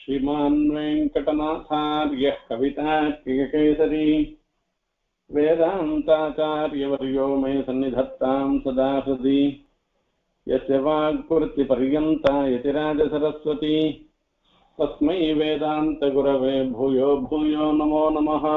श्रीमान् वेङ्कटनाथार्यः कवितार्किककेसरी वेदान्ताचार्यवर्यो मे सन्निधत्तां सदा हृदि यस्य वाक्पूर्तिपर्यन्ता यतिराजसरस्वती तस्मै वेदान्तगुरवे भूयो भूयो नमो नमः।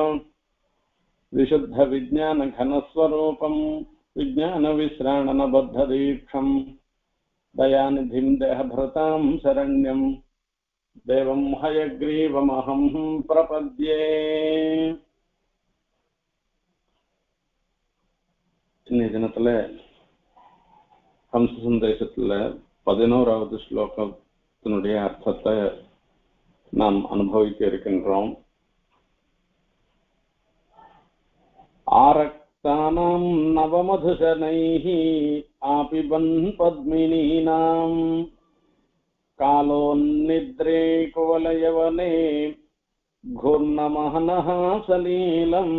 विशुद्धविज्ञानघनस्वरूपं विज्ञानविश्राणनबद्धदीक्षं दयानिधिं देहभृतां शरण्यं देवं हयग्रीवमहं प्रपद्ये। இன்னைய தினத்துல ஹம்ச சந்தேசத்துல 11வது ஸ்லோகத்தினுடைய அர்த்தத்தை நாம் அனுபவிக்க இருக்கின்றோம். ஆரக்தானாம் நவமதுசனைஹி ஆபிபன் பத்மினீனாம் காலோன்னித்ரே குவலயவனே घूर्णमहनः सलीलम्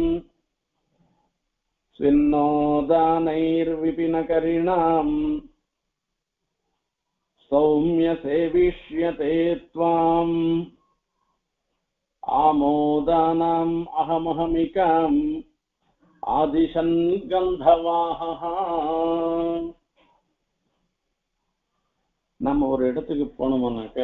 स्विन्नोदानैर्विपिनकरिणाम् सौम्यसेविष्यते त्वाम् आमोदानाम् अहमहमिकाम् आदिशन् गन्धवाहः. நம்ம ஒரு இடத்துக்கு போனோம்னாக்க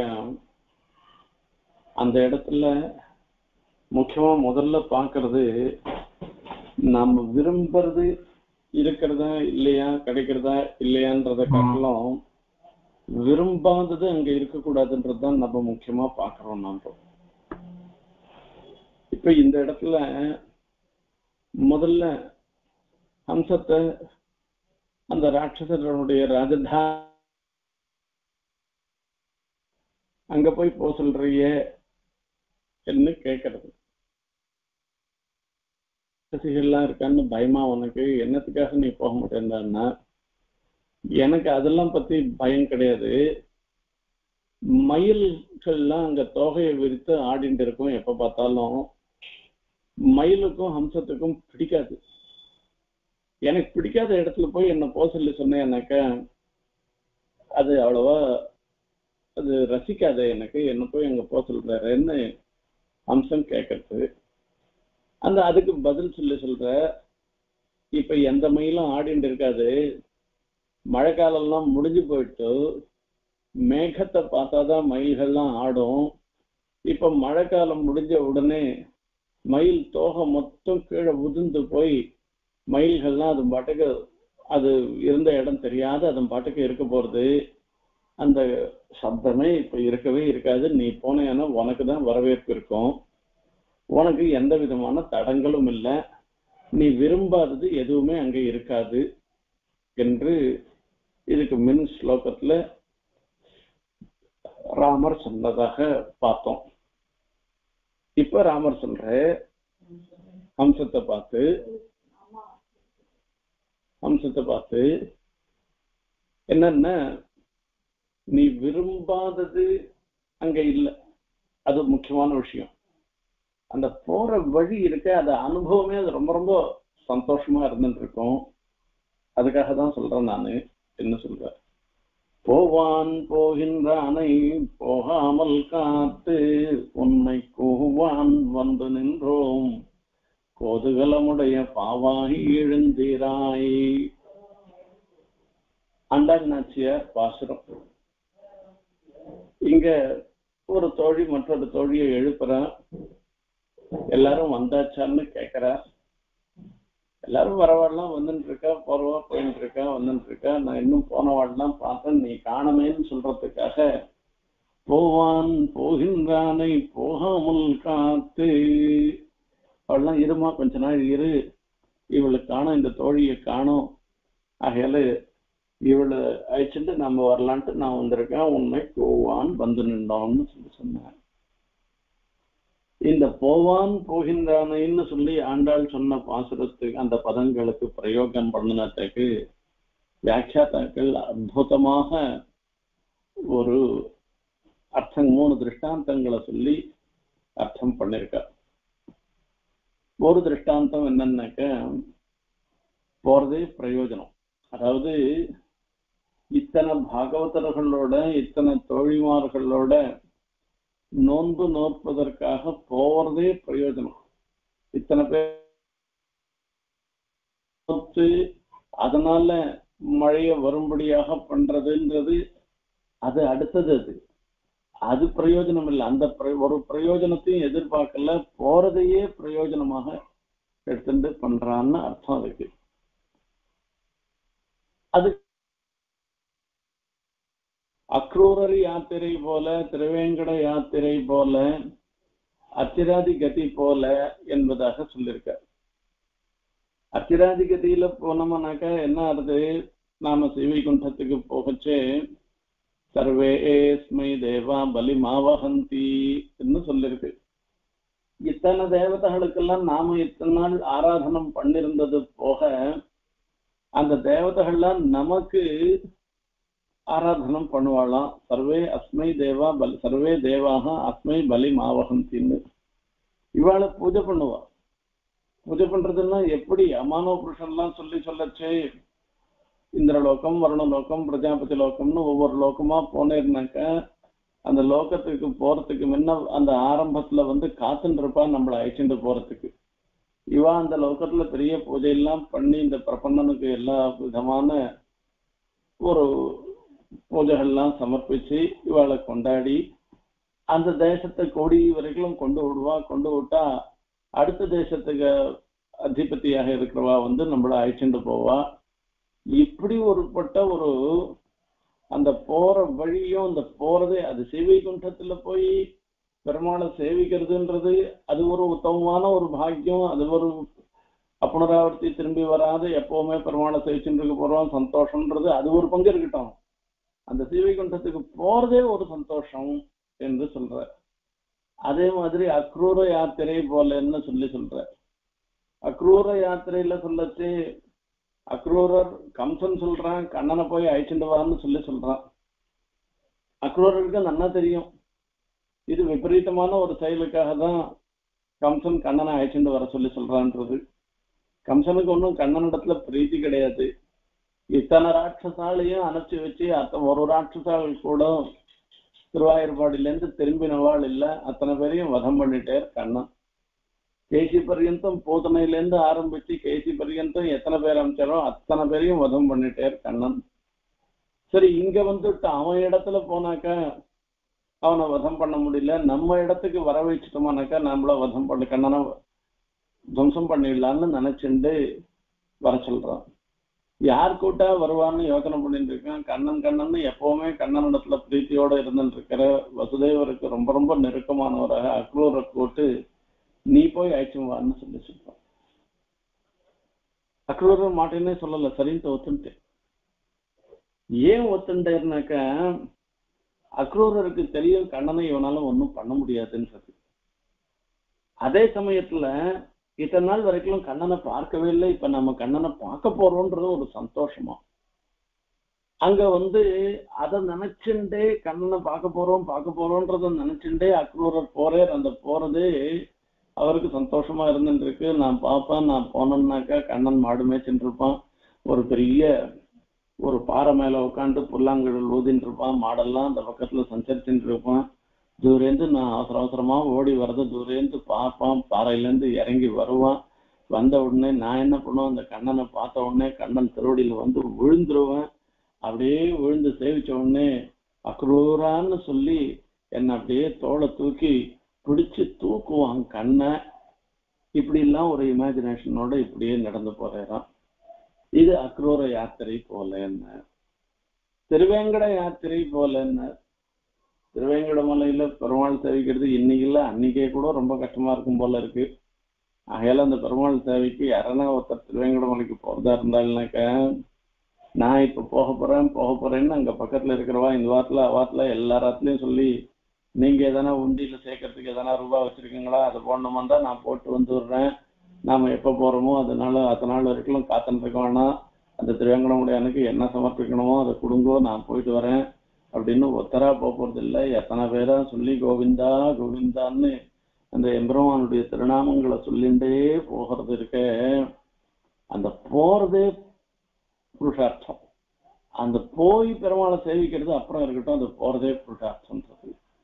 அந்த இடத்துல முக்கியமா முதல்ல பாக்குறது நம்ம விரும்புறது இருக்கிறதா இல்லையா, கிடைக்கிறதா இல்லையான்றத காட்டிலும் விரும்பாதது அங்க இருக்கக்கூடாதுன்றதுதான் நம்ம முக்கியமா பாக்குறோம். நம்ம இப்ப இந்த இடத்துல முதல்ல ஹம்சத்தை அந்த ராட்சசனுடைய ராஜதா அங்க போய் போக சொல்றிய என்ன கேட்கறது, ரசிகள்லாம் இருக்கான்னு பயமா உனக்கு, என்னத்துக்காக நீ போக மாட்டேன்னா, எனக்கு அதெல்லாம் பத்தி பயம் கிடையாது. மயில்கள்லாம் அங்க தோகையை விரித்து ஆடிட்டு இருக்கும், எப்ப பார்த்தாலும் மயிலுக்கும் ஹம்சத்துக்கும் பிடிக்காது. எனக்கு பிடிக்காத இடத்துல போய் என்ன போக சொல்லி சொன்னேன்னாக்கா அது அவ்வளவா அது ரசிக்காத, எனக்கு என்ன போய் அங்க போக சொல்றாருன்னு ஹம்சம் கேட்கறது. அந்த அதுக்கு பதில் சொல்ற, இப்ப எந்த மயிலும் ஆடிட்டு இருக்காது, மழை காலம்லாம் முடிஞ்சு போயிட்டு மேகத்தை பார்த்தாதான் மயில்கள்லாம் ஆடும். இப்ப மழை காலம் முடிஞ்ச உடனே மயில் தோகை மொத்தம் கீழே உதிர்ந்து போய் மயில்கள்லாம் அது பாட்டுக்கு அது இருந்த இடம் தெரியாது, அதன் பாட்டுக்கு இருக்க போறது. அந்த சப்தமே இப்ப இருக்கவே இருக்காது. நீ போனேன்னா உனக்கு தான் வரவேற்பு இருக்கும், உனக்கு எந்த விதமான தடங்களும் இல்லை, நீ விரும்பாதது எதுவுமே அங்க இருக்காது என்று இதுக்கு மின் ஸ்லோகத்துல ராமர் சொன்னதாக பார்த்தோம். இப்ப ராமர் சொல்ற ஹம்சத்தை பார்த்து என்னன்னா, நீ விரும்பாதது அங்க இல்லை, அது முக்கியமான விஷயம். அந்த போற வழி இருக்க அந்த அனுபவமே அது ரொம்ப ரொம்ப சந்தோஷமா இருந்துட்டு இருக்கும். அதுக்காக தான் சொல்றேன் நானு. என்ன சொல்ற, போவான் போகின்றானை போகாமல் காத்து உன்னை கூவான் வந்து நின்றோம் கோதுகலமுடைய பாவாய் எழுந்திராய். ஆண்டாள் நாச்சியார் பாசுரம். இங்க ஒரு தோழி மற்றொரு தோழியை எழுப்புறா, எல்லாரும் வந்தாச்சான்னு கேக்குறா. எல்லாரும் வரவாடலாம் வந்துட்டு இருக்கா, போறவா போயிட்டு இருக்கா, வந்துட்டு இருக்கா. நான் இன்னும் போனவாடெல்லாம் பார்த்தேன், நீ காணமேன்னு சொல்றதுக்காக போவான் போகின்றானை போகாமல் காத்து, அவள்லாம் இருமா கொஞ்ச நாள் இரு, இவளுக்கு காணும், இந்த தோழியை காணும், ஆகையால இவளை அழைச்சிட்டு நம்ம வரலான்ட்டு நான் வந்திருக்கேன், உண்மை போவான் வந்து நின்றோம்னு சொன்னார். இந்த போவான் போகின்றானைன்னு சொல்லி ஆண்டாள் சொன்ன பாசுரத்துக்கு அந்த பதங்களுக்கு பிரயோகம் பண்ணினதுக்கு வியாக்கியாத்தாக்கள் அற்புதமாக ஒரு அர்த்தம் 3 திருஷ்டாந்தங்களை சொல்லி அர்த்தம் பண்ணிருக்க. ஒரு திருஷ்டாந்தம் என்னன்னாக்க, போறதே பிரயோஜனம். அதாவது இத்தனை பாகவதர்களோட இத்தனை தோழிமார்களோட நோன்பு நோற்பதற்காக போறதே பிரயோஜனம். இத்தனை பேர் அதனால மழைய வரும்படியாக பண்றதுன்றது அது அடுத்தது. அது அது பிரயோஜனம் இல்லை. அந்த ஒரு பிரயோஜனத்தையும் எதிர்பார்க்கல, போறதையே பிரயோஜனமாக எடுத்துட்டு பண்றான்னு அர்த்தம் அதுக்கு. அது அக்ரூரர் யாத்திரை போல, திருவேங்கட யாத்திரை போல, அச்சிராதி கதி போல என்பதாக சொல்லியிருக்க. அச்சிராதி கதியில போனோம்னாக்கா என்ன ஆகுது, நாம ஸ்ரீவைகுண்டத்துக்கு போகச்சே சர்வேஸ்மை தேவா பலி மாவகந்தி சொல்லிருக்கு. இத்தனை தேவதைகளுக்கெல்லாம் நாம இத்தனை நாள் ஆராதனம் பண்ணிருந்தது போக அந்த தேவதைகள்லாம் நமக்கு ஆராதனம் பண்ணுவாளாம். சர்வே அஸ்மை தேவா பலி, சர்வே தேவாக அஸ்மை பலி மாவகந்தின்னு இவாளை பூஜை பண்ணுவா. பூஜை பண்றதுன்னா எப்படி, அமானவ புருஷன்லாம் சொல்லச்சே இந்திரலோகம், வருணலோகம், பிரஜாபதி லோகம்னு ஒவ்வொரு லோகமா போனேன்னாக்க அந்த லோகத்துக்கு போறதுக்கு முன்ன அந்த ஆரம்பத்துல காத்துட்டு இருப்பா நம்மளை அழைச்சிட்டு போறதுக்கு. இவா அந்த லோகத்துல பெரிய பூஜையெல்லாம் பண்ணி இந்த பிரபன்னனுக்கு எல்லா விதமான ஒரு பூஜைகள்லாம் சமர்ப்பிச்சு இவாளை கொண்டாடி அந்த தேசத்தை கோடி வரைக்கும் கொண்டு விடுவா. கொண்டு விட்டா அடுத்த தேசத்துக்கு அதிபதியாக இருக்கிறவா நம்மளை அழைச்சிட்டு போவா. இப்படி ஒருபட்ட ஒரு அந்த போற வழியும் அந்த போறதே அது ஸ்ரீவைகுண்டத்துல போய் பெருமாளை சேவிக்கிறதுன்றது அது ஒரு உத்தமமான ஒரு பாக்கியம். அது ஒரு அப்புனராவர்த்தி திரும்பி வராது எப்பவுமே பெருமாளை சேவிச்சுட்டு இருக்க போறோம் சந்தோஷம்ன்றது அது ஒரு பங்கு இருக்கட்டும். அந்த ஸ்ரீவைகுண்டத்துக்கு போறதே ஒரு சந்தோஷம் என்று சொல்ற. அதே மாதிரி அக்ரூர யாத்திரை போலன்னு சொல்ற. அக்ரூர யாத்திரையில சொல்லச்சு அக்ரூரர் கம்சன் சொல்றான் கண்ணனை போய் அழைச்சிட்டு வான்னு சொல்றான். அக்ரூரருக்கு நல்லா தெரியும் இது விபரீதமான ஒரு செயலுக்காக தான் கம்சன் கண்ணனை அழைச்சிட்டு வர சொல்றான்றது. கம்சனுக்கு ஒன்றும் கண்ணனிடத்துல பிரீத்தி கிடையாது. இத்தனை ராட்சசாலையும் அனுப்பிச்சு வச்சு ஒரு ராட்சசால் கூட திருவாயூர்பாடியிலேருந்து திரும்பினவாள் இல்லை, அத்தனை பேரையும் வதம் பண்ணிட்டேர் கண்ணன். கேசி பர்யந்தம் போதனையிலேருந்து ஆரம்பிச்சு கேசி பர்யந்தம் எத்தனை பேர் அமைச்சாரோ அத்தனை பேரையும் வதம் பண்ணிட்டேர் கண்ணன். சரி, இங்க அவன் இடத்துல போனாக்கா அவனை வதம் பண்ண முடியல, நம்ம இடத்துக்கு வர வச்சுட்டோமானாக்கா நம்மள வதம் பண்ண கண்ணனை துவம்சம் பண்ணிடலான்னு நினைச்சுட்டு வர சொல்றான். யார் கூட்டா வருவான்னு யோசனை பண்ணிட்டு இருக்கான். கண்ணன் எப்பவுமே கண்ணனிடத்துல பிரீத்தியோட இருந்துட்டு இருக்கிற வசுதேவருக்கு ரொம்ப ரொம்ப நெருக்கமானவராக அக்ரூரை கூட்டு நீ போய் அழைச்சுவான்னு சொல்றான். அக்ரூரர் மாட்டேன்னே சொல்லல, சரின்னு ஒத்துட்டேன். ஏன் ஒத்துட்டேன்னாக்க அக்ரூரருக்கு தெரியும் கண்ணனை இவனால ஒன்றும் பண்ண முடியாதுன்றது. அதே சமயத்துல இத்தனை நாள் வரைக்கும் கண்ணனை பார்க்கவே இல்லை, இப்ப நம்ம கண்ணனை பார்க்க போறோம்ன்றது ஒரு சந்தோஷமா அங்க அதை நினைச்சுட்டே கண்ணனை பார்க்க போறோம்ன்றத நினைச்சுட்டே அக்ரூரர் போறார். அந்த போறது அவருக்கு சந்தோஷமா இருந்துட்டு இருக்கு. நான் பார்ப்பேன், நான் போனேன்னாக்கா கண்ணன் மாடு மேய்ச்சின்னு இருப்பான், ஒரு பெரிய ஒரு பாறை மேல உட்காந்து புல்லாங்குழல் ஊதின்னு இருப்பான், மாடெல்லாம் அந்த பக்கத்துல சஞ்சரிச்சுட்டு இருப்பான். தூரேந்து நான் அவசரமா ஓடி வர்றது தூரேந்து பார்ப்பான், பாறையிலேருந்து இறங்கி வருவான். வந்த உடனே நான் என்ன பண்ணுவேன், அந்த கண்ணனை பார்த்த உடனே கண்ணன் திருவடியில விழுந்துருவேன். அப்படியே விழுந்து சேவிச்ச உடனே அக்ரூரான்னு சொல்லி என்னை அப்படியே தோலை தூக்கி பிடிச்சு தூக்குவான் கண்ணை. இப்படி எல்லாம் ஒரு இமேஜினேஷனோட இப்படியே நடந்து போறான். இது அக்ரூர யாத்திரை போல என்ன, திருவேங்கட யாத்திரை போல என்ன. திருவேங்கட மலையில பெருமாள் சேவிக்கிறது இன்னைக்கு இல்லை, அன்னைக்கே கூட ரொம்ப கஷ்டமா இருக்கும் போல இருக்கு. ஆகையால அந்த பெருமாள் சேவைக்கு யாரனா ஒருத்தர் திருவேங்கட மலைக்கு போறதா இருந்தாள்னாக்க நான் இப்ப போக போறேன்னு அங்க பக்கத்துல இருக்கிறவா இந்த வாரத்துல எல்லா ராத்துலயும் சொல்லி நீங்க எதனா உண்டியில சேர்க்கறதுக்கு எதனா ரூபாய் வச்சிருக்கீங்களா, அதை போடணுமா தான் நான் போட்டு வந்துடுறேன். நாம எப்ப போறோமோ அதனால அத்தனை நாள் வரைக்கும் காத்துட்டு இருக்க வேணாம், அந்த திருவேங்கடமுடையானுக்கு என்ன சமர்ப்பிக்கணுமோ அதை கொடுங்கோ, நான் போயிட்டு வரேன் அப்படின்னு ஒத்தரா போறது இல்லை. எத்தனை பேரா சொல்லி கோவிந்தா கோவிந்தான்னு அந்த எம்பெருமானுடைய திருநாமங்களை சொல்லிண்டே போகிறது இருக்க. அந்த போறதே புருஷார்த்தம். அந்த போய் பெருமாளை சேவிக்கிறது அப்புறம் இருக்கட்டும், அந்த போறதே புருஷார்த்தம்ன்றது.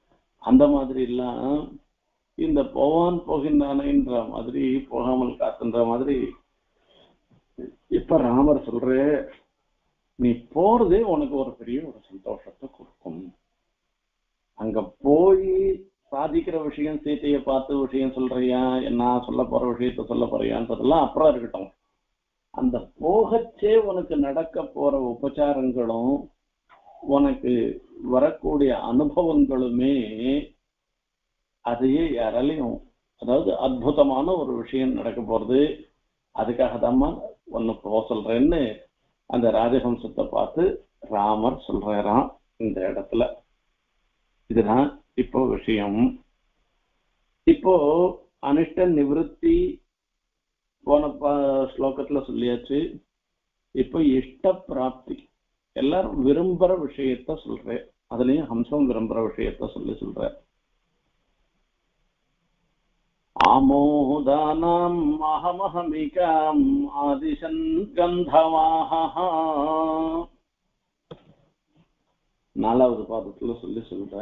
அந்த மாதிரி எல்லாம் இந்த போவான் போகின்றானேன்ற மாதிரி போகாமல் காத்துன்ற மாதிரி இப்ப ராமர் சொல்ற நீ போறதே உனக்கு ஒரு பெரிய ஒரு சந்தோஷத்தை கொடுக்கும். அங்க போய் சாதிக்கிற விஷயம் சீத்தையை பார்த்து விஷயம் சொல்றியா, என்ன சொல்ல போற விஷயத்த சொல்ல போறியான்றதெல்லாம் அப்புறம் இருக்கட்டும். அந்த போகச்சே உனக்கு நடக்க போற உபச்சாரங்களும் உனக்கு வரக்கூடிய அனுபவங்களுமே அதையே யாராலையும், அதாவது அற்புதமான ஒரு விஷயம் நடக்க போறது. அதுக்காக தான்மா ஒன்னு போக சொல்றேன்னு அந்த ராஜஹம்சத்தை பார்த்து ராமர் சொல்றாராம் இந்த இடத்துல. இதுதான் இப்போ விஷயம். இப்போ அனிஷ்ட நிவர்த்தி போன ஸ்லோகத்துல சொல்லியாச்சு. இப்போ இஷ்ட பிராப்தி, எல்லாரும் விரும்புற விஷயத்த சொல்றேன். அதுலயும் ஹம்சம் விரும்புற விஷயத்த சொல்ற. ஆமோதானாம் அஹமஹமிகாம் ஆதிசன் கந்தவாஹ, நாலாவது பாதத்துல சொல்ற.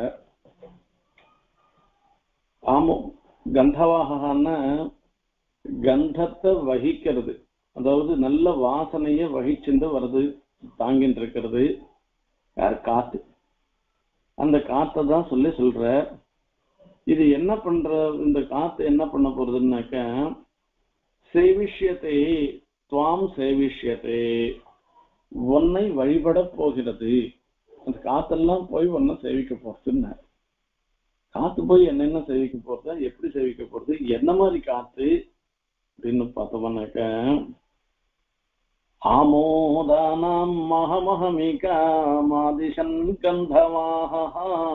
ஆமோ கந்தவாகன்னா கந்தத்தை வகிக்கிறது, அதாவது நல்ல வாசனைய வகிச்சுட்டு வருது, தாங்கிட்டு இருக்கிறது யார்? காத்து. அந்த காத்தை தான் சொல்ற. இது என்ன பண்ற, இந்த காத்து என்ன பண்ண போறதுன்னாக்க சேவிஷ்யத்தை துவாம் சேவிஷ்யத்தை, உன்னை வழிபட போகிறது. அந்த காத்தெல்லாம் போய் ஒன்ன சேவிக்க போறதுன்னு. காத்து போய் என்னென்ன சேவிக்க போறது, எப்படி சேவிக்க போறது, என்ன மாதிரி காத்து அப்படின்னு பார்த்தோம்னாக்க ஆமோதானாம் மகமஹமிகா மாதிஷன் கந்தவாஹ,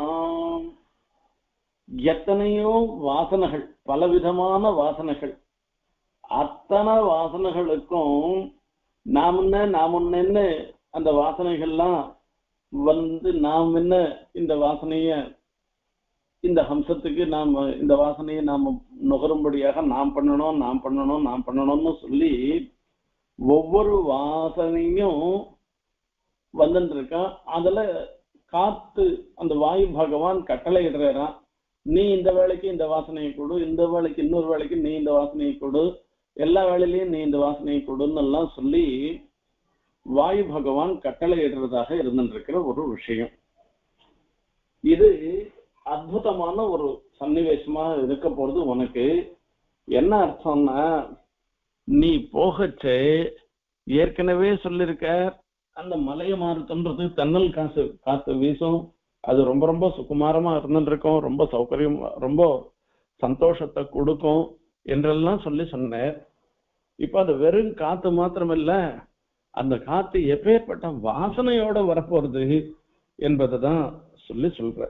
எத்தனையோ வாசனைகள், பலவிதமான வாசனைகள். அத்தனை வாசனைகளுக்கும் நாம் என்ன அந்த வாசனைகள்லாம் நாம் என்ன இந்த வாசனைய, இந்த ஹம்சத்துக்கு நாம் இந்த வாசனையை நாம் நுகரும்படியாக நாம் பண்ணணும்னு சொல்லி ஒவ்வொரு வாசனையும் வந்துட்டு இருக்கான். அதுல காத்து அந்த வாயு பகவான் கட்டளை இடுறான். நீ இந்த வேலைக்கு இந்த வாசனையை கொடு, இந்த வேலைக்கு இன்னொரு வேலைக்கு நீ இந்த வாசனையை கொடு, எல்லா வேலையிலையும் நீ இந்த வாசனையை கொடுன்னு எல்லாம் சொல்லி வாயு பகவான் கட்டளை இடுறதாக இருந்துருக்கிற ஒரு விஷயம். இது அற்புதமான ஒரு சன்னிவேசமா இருக்க போறது. உனக்கு என்ன அர்த்தம்னா, நீ போகச்சே ஏற்கனவே சொல்லிருக்க அந்த மலைய மாறுத்தம்ன்றது தன்னல் காத்து வீசும், அது ரொம்ப ரொம்ப சுகுமாரமா இருந்துட்டு இருக்கும், ரொம்ப சௌகரியம், ரொம்ப சந்தோஷத்தை கொடுக்கும் என்றெல்லாம் சொன்னேன். இப்ப அது வெறும் காத்து மாத்திரமில்ல, அந்த காத்து எப்பேற்பட்ட வாசனையோட வரப்போறது என்பதுதான் சொல்ற.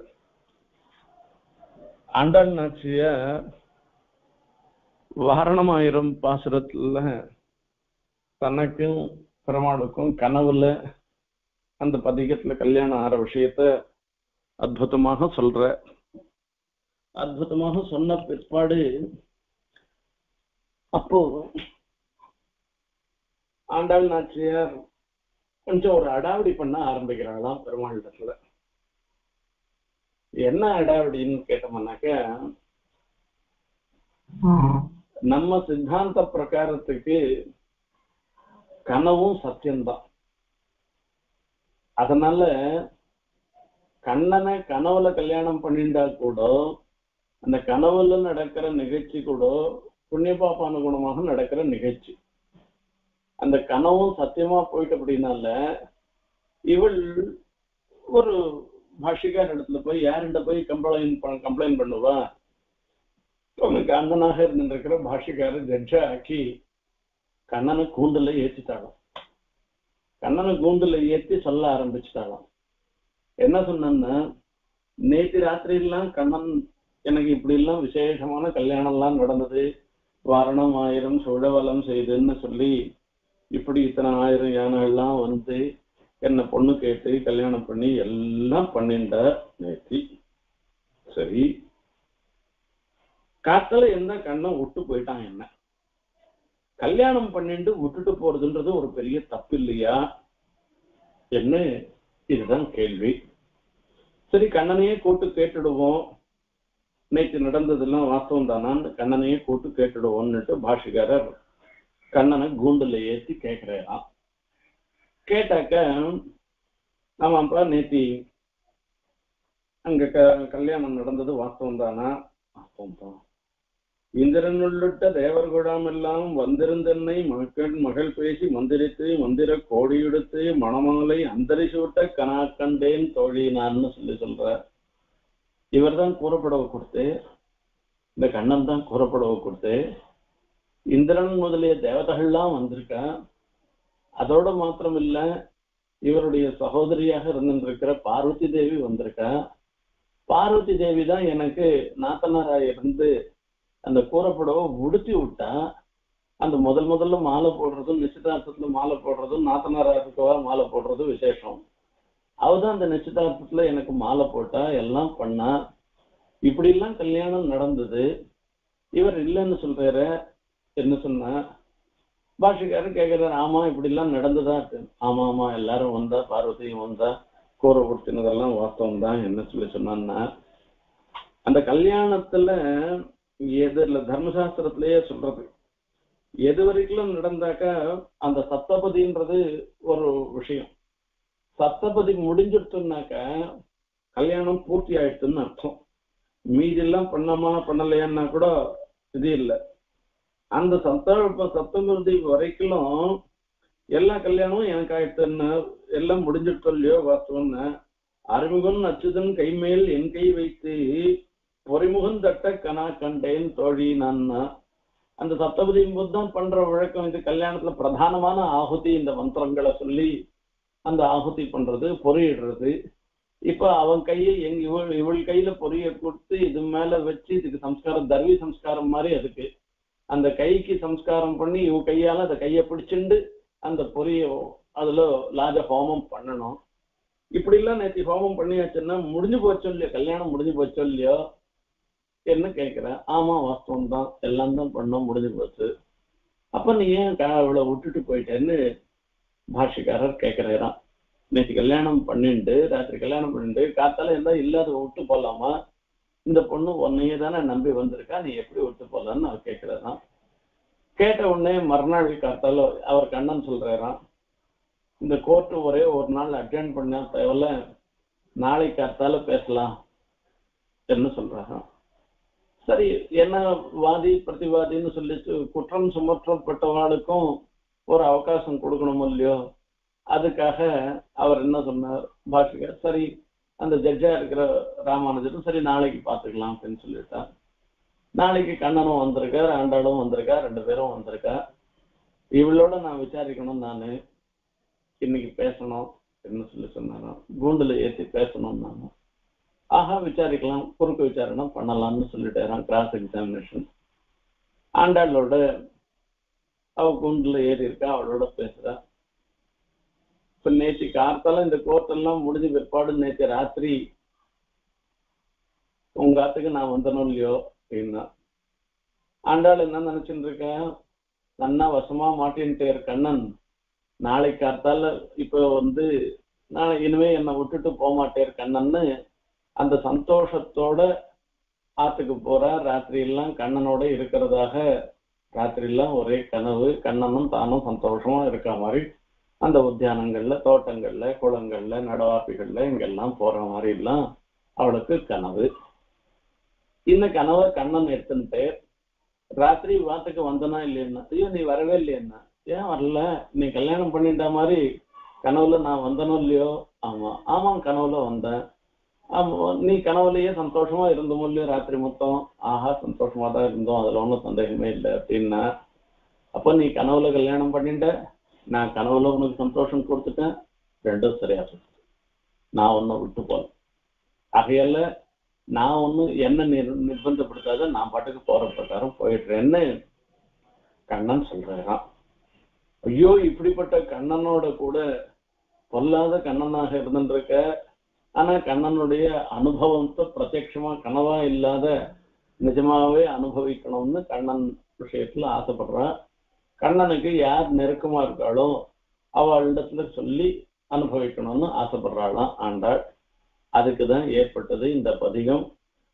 ஆண்டாள் நாச்சிய வாரணமாயிரம் பாசுரத்துல தனக்கும் பெருமாளுக்கும் கனவுல அந்த பதிகத்துல கல்யாணம் ஆற விஷயத்த அற்புதமாக சொல்ற. அற்புதமாக சொன்ன பிற்பாடு அப்போ ஆண்டாள் நாச்சியார் கொஞ்சம் ஒரு அடாவடி பண்ண ஆரம்பிக்கிறாங்களாம் பெருமாளிடத்துல. என்ன அடாவடின்னு கேட்டோம்னாக்க, நம்ம சித்தாந்த பிரகாரத்துக்கு கனவும் சத்தியம்தான். அதனால கண்ணனை கனவுல கல்யாணம் பண்ணிண்டா கூட அந்த கனவுல நடக்கிற நிகழ்ச்சி கூட புண்ணிய பாபானுகுணமாக நடக்கிற நிகழ்ச்சி. அந்த கனவும் சத்தியமா போயிட்டு அப்படின்னால இவள் ஒரு பாஷிகார் இடத்துல போய் யாருண்ட போய் கம்ப்ளைண்ட் பண்ணுவா? உனக்கு அண்ணனாக இருந்துருக்கிற பாஷிகார ஜட்ஜா ஆக்கி கண்ணனை கூண்டுல ஏற்றிட்டாளாம். கண்ணனை கூண்டுல ஏற்றி சொல்ல ஆரம்பிச்சுட்டாளாம். என்ன சொன்னா, நேற்று ராத்திரியெல்லாம் கண்ணன் எனக்கு இப்படி எல்லாம் விசேஷமான கல்யாணம் எல்லாம் நடந்தது, வாரணம் ஆயிரம் சுழவலம் செய்துன்னு சொல்லி இப்படி இத்தனை ஆயிரம் யானைகள்லாம் வந்து என்ன பொண்ணு கேட்டு கல்யாணம் பண்ணி எல்லாம் பண்ணிண்ட நேத்தி. சரி, காத்தல என்ன கண்ணன் விட்டு போயிட்டான், என்ன கல்யாணம் பண்ணிட்டு விட்டுட்டு போறதுன்றது ஒரு பெரிய தப்பு இல்லையா என்ன? இதுதான் கேள்வி. சரி, கண்ணனையே கூட்டு கேட்டுடுவோம். நேற்று நடந்ததெல்லாம் வாஸ்தவம் தானான்னு கண்ணனையே கூட்டு கேட்டுடுவோன்னுட்டு பாஷிகாரர் கண்ணனை கூண்டுல ஏற்றி கேட்கிறாராம். கேட்டாக்க ஆமாப்பா நேத்தி அங்க கல்யாணம் நடந்தது வாஸ்தவம் தானா? வாஸ்தவம் தான். இந்திரன் உள்ளிட்ட தேவர்குடாம் எல்லாம் வந்திருந்தென்னை மகள் பேசி மந்திரித்து மந்திர கோடியெடுத்து மணமாலை அந்தரிசூட்ட கனா கண்டேன் தோழினான்னு சொல்ற. இவர் தான் கூறப்படவை கொடுத்து, இந்த கண்ணன் தான் கூறப்படவை கொடுத்து, இந்திரன் முதலிய தேவதைகள்லாம் வந்திருக்கா. அதோட மாத்திரம் இல்ல, இவருடைய சகோதரியாக இருந்திருக்கிற பார்வதி தேவி வந்திருக்கா. பார்வதி தேவி தான் எனக்கு நாத்தனாராக இருந்து அந்த கூறப்படவை உடுத்தி விட்டா. அந்த முதல்ல மாலை போடுறதும் நிச்சயதார்த்தத்துல மாலை போடுறதும் நாத்தனாராக இருக்கவா மாலை போடுறதும் விசேஷம். அவதான் அந்த நிச்சயதார்த்தத்துல எனக்கு மாலை போட்டா, எல்லாம் பண்ணா. இப்படி எல்லாம் கல்யாணம் நடந்தது. இவர் இல்லைன்னு சொல்றாரு. என்ன சொன்னா பாஷிக்காரர் கேட்கிறாரு, ஆமா இப்படி எல்லாம் நடந்ததா? ஆமா ஆமா எல்லாரும் வந்தா, பார்வதியும் வந்தா, கூரை கொடுத்தினதெல்லாம் வாஸ்தவம் தான். என்ன சொன்னான்னா அந்த கல்யாணத்துல எதுல தர்மசாஸ்திரத்திலேயே சொல்றது, எது வரைக்கும் நடந்தாக்கா அந்த சப்தபதின்றது ஒரு விஷயம். சப்தபதி முடிஞ்சிடுச்சுன்னாக்க கல்யாணம் பூர்த்தி ஆயிடுச்சுன்னு அர்த்தம். மீதி எல்லாம் பண்ணாமா பண்ணலையான்னா கூட இது இல்லை. அந்த சப்தபதி வரைக்கும் எல்லா கல்யாணமும் எனக்கு ஆயிடுச்சுன்னு எல்லாம் முடிஞ்சிட்டு இல்லையோ வாஸ்தவன்னு அறிமுகம் அச்சுதன் கைமேல் என் கை வைத்து பொறிமுகம் தட்ட கனா கண்டேன் தோழி நான். அந்த சப்தபதியின் போது தான் பண்ற வழக்கம். இது கல்யாணத்துல பிரதானமான ஆகுதி. இந்த மந்திரங்களை சொல்லி அந்த ஆகுதி பண்றது, பொறியிடுறது. இப்ப அவன் கையை இவள் கையில பொரிய கொடுத்து இது மேல வச்சு இதுக்கு சம்ஸ்காரம், தர்வி சம்ஸ்காரம் மாதிரி அதுக்கு அந்த கைக்கு சம்ஸ்காரம் பண்ணி இவ கையால அந்த கையை பிடிச்சுண்டு அந்த பொரிய அதுல லாஜ ஹோமம் பண்ணணும். இப்படி எல்லாம் நேற்று ஹோமம் பண்ணியாச்சுன்னா முடிஞ்சு போச்சோ இல்லையோ, கல்யாணம் முடிஞ்சு போச்சோ இல்லையோ என்ன கேட்கிறேன். ஆமா வாஸ்தவம் தான், எல்லாம் தான் பண்ணோம், முடிஞ்சு போச்சு. அப்ப நீ ஏன் அவளை விட்டுட்டு போயிட்டேன்னு பாஷிக்காரர் கேட்கிறாராம். நேற்று கல்யாணம் பண்ணிட்டு ராத்திரி கல்யாணம் பண்ணிட்டு காத்தால இருந்தா இல்லாத விட்டு போலாமா? இந்த பொண்ணு உன்னையே தானே நம்பி வந்திருக்கா, நீ எப்படி விட்டு போலான்னு அவர் கேட்கிறாராம். கேட்ட உடனே மறுநாள் காத்தால அவர் கண்ணன் சொல்றாராம், இந்த கோர்ட்டு ஒரே ஒரு நாள் அட்டெண்ட் பண்ண தேவையில்ல, நாளை காத்தால பேசலாம் என்ன சொல்றாராம். சரி, என்ன வாதி பிரதிவாதின்னு சொல்லி குற்றம் சுமற்றப்பட்டவர்களுக்கும் ஒரு அவகாசம் கொடுக்கணும் இல்லையோ, அதுக்காக அவர் என்ன சொன்னார் பாஷிகர், சரி அந்த ஜட்ஜா இருக்கிற ராமானுஜரும் சரி நாளைக்கு பார்த்துக்கலாம் அப்படின்னு சொல்லிட்டார். நாளைக்கு கண்ணனும் வந்திருக்கார், ஆண்டாளும் வந்திருக்கா, 2 பேரும் வந்திருக்கா. இவளோட நான் விசாரிக்கணும், நானு இன்னைக்கு பேசணும் என்ன சொன்னாராம். கூண்டுல ஏற்றி பேசணும் நானு. ஆஹா விசாரிக்கலாம், குறுக்கு விசாரணை பண்ணலாம்னு சொல்லிட்டாராம். Cross examination. ஆண்டாளோட அவ கூண்டுல ஏறி இருக்கா, அவளோட பேசுறா. இப்ப நேற்று கார்த்தால இந்த கோர்ட்டெல்லாம் முடிஞ்ச பிற்பாடு நேற்று ராத்திரி உங்க ஆத்துக்கு நான் வந்தனும் இல்லையோ அப்படின்னா, ஆண்டாள் என்ன நினைச்சுட்டு இருக்கேன், நன்னா வசமா மாட்டின்ட்டு கண்ணன் நாளை கார்த்தால இப்ப நாளை இனிமே என்னை விட்டுட்டு போக மாட்டேர் கண்ணன்னு அந்த சந்தோஷத்தோட ஆத்துக்கு போறா. ராத்திரி எல்லாம் கண்ணனோட இருக்கிறதாக ராத்திரி எல்லாம் ஒரே கனவு. கண்ணனும் தானும் சந்தோஷமா இருக்க மாதிரி அந்த உத்தியானங்கள்ல, தோட்டங்கள்ல, குளங்கள்ல, நடவாப்பிகள்ல இங்கெல்லாம் போற மாதிரி எல்லாம் அவளுக்கு கனவு. இந்த கனவை கண்ணன் எடுத்துட்டு ராத்திரி வாத்துக்கு வந்தனா இல்லைன்னா, ஐயோ நீ வரவே இல்லையா, ஏன் வரல, நீ கல்யாணம் பண்ணிட்ட மாதிரி கனவுல நான் வந்தனும் இல்லையோ? ஆமா கனவுல வந்தேன். ஆமா, நீ கனவுலயே சந்தோஷமா இருந்தோம் இல்லையோ ராத்திரி மொத்தம்? ஆஹா சந்தோஷமா தான் இருந்தோம், அதுல ஒன்றும் சந்தேகமே இல்லை அப்படின்னா. அப்ப நீ கனவுல கல்யாணம் பண்ணிட்ட, நான் கனவுல உனக்கு சந்தோஷம் கொடுத்துட்டேன், ரெண்டும் சரியா போச்சு. நான் ஒன்னும் விட்டு போல. ஆகையால நான் ஒன்னும் என்ன நிர்பந்தப்படுத்தாத, நான் பாட்டுக்கு போற பிரகாரம் போயிடுறேன்னு கண்ணன் சொல்றான். ஐயோ இப்படிப்பட்ட கண்ணனோட கூட பொல்லாத கண்ணனாக இருந்துருக்க, ஆனா கண்ணனுடைய அனுபவத்தை பிரத்யட்சமா கனவா இல்லாத நிஜமாவே அனுபவிக்கணும்னு கண்ணன் விஷயத்துல ஆசைப்படுறா. கண்ணனுக்கு யார் நெருக்கமா இருக்காளோ அவளிடத்துல சொல்லி அனுபவிக்கணும்னு ஆசைப்படுறாளாம் ஆண்டாள். அதுக்குதான் ஏற்பட்டது இந்த பதிகம்.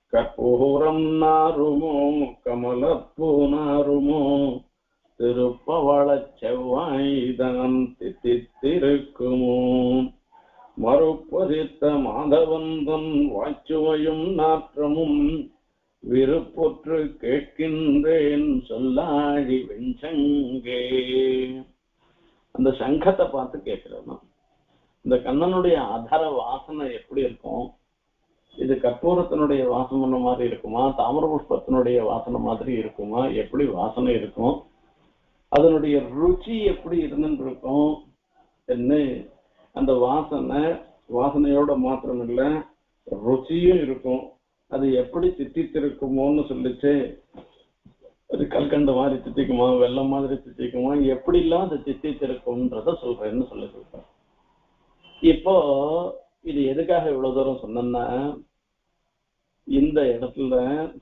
கற்பூரம் நாருமோ கமலப்பூ நாருமோ திருப்பவளச் செவ்வாய்தான் தித்தித்திருக்குமோ மறுப்பதித்த மாதவந்தன் வாச்சுவையும் நாற்றமும் விருப்புற்று கேட்கின்றேன் சொல்லாழி வெஞ்சங்கே. அந்த சங்கத்தை பார்த்து கேட்கிறோம். இந்த கண்ணனுடைய அதர வாசனை எப்படி இருக்கும்? இது கற்பூரத்தினுடைய வாசனை மாதிரி இருக்குமா, தாமிர புஷ்பத்தினுடைய வாசனை மாதிரி இருக்குமா? எப்படி வாசனை இருக்கும்? அதனுடைய ருச்சி எப்படி இருந்துட்டு இருக்கும் என்ன? அந்த வாசனையோட மாத்திரம் இல்ல, ருச்சியும் இருக்கும். அது எப்படி தித்தித்திருக்குமோன்னு சொல்லிச்சு. அது கல்கண்டு மாதிரி தித்திக்குமா, வெள்ளம் மாதிரி தித்திக்குமா, எப்படி எல்லாம் அது தித்தித்திருக்கும்ன்றத சொல்றேன்னு சொல்லி சொல்றேன். இப்போ இது எதுக்காக இவ்வளவு தூரம் சொன்னா, இந்த இடத்துல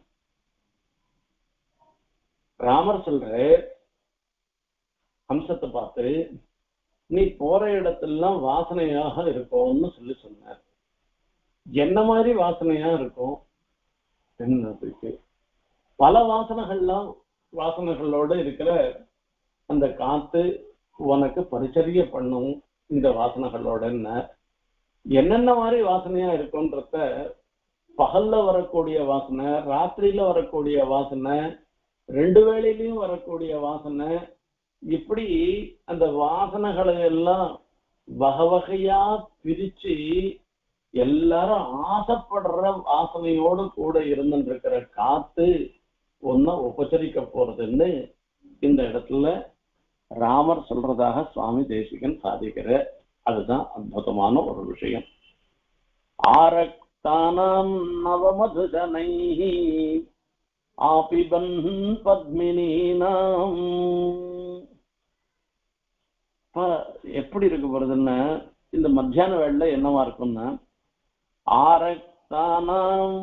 ராமர் சொல்ற அம்சத்தை பார்த்து, நீ போற இடத்துலாம் வாசனையாக இருக்கும்னு சொல்லி சொன்னார். என்ன மாதிரி வாசனையா இருக்கும்? என்னதுக்கு பல வாசனைகளோட இருக்கிற அந்த காத்து உனக்கு பரிச்சரிய பண்ணும். இந்த வாசனைகளோட என்னென்ன மாதிரி வாசனையா இருக்கும்ன்றத, பகல்ல வரக்கூடிய வாசனை, ராத்திரியில வரக்கூடிய வாசனை, 2 வேளையிலையும் வரக்கூடிய வாசனை, இப்படி அந்த வாசனைகளை எல்லாம் வகையா பிரிச்சு எல்லாரும் ஆசைப்படுற வாசனையோடு கூட இருந்துருக்கிற காத்து ஒன்னும் உபச்சரிக்க போறதுன்னு இந்த இடத்துல ராமர் சொல்றதாக சுவாமி தேசிகன் சாதிக்கிற. அதுதான் அற்புதமான ஒரு விஷயம். ஆரக்தானாம் நவமதுஜனை ஆபிபன் பத்மினீனாம். எப்படி இருக்கு போறதுன்னா, இந்த மத்தியான வேளையில என்னவா இருக்கும்னா, ஆரக்தானாம்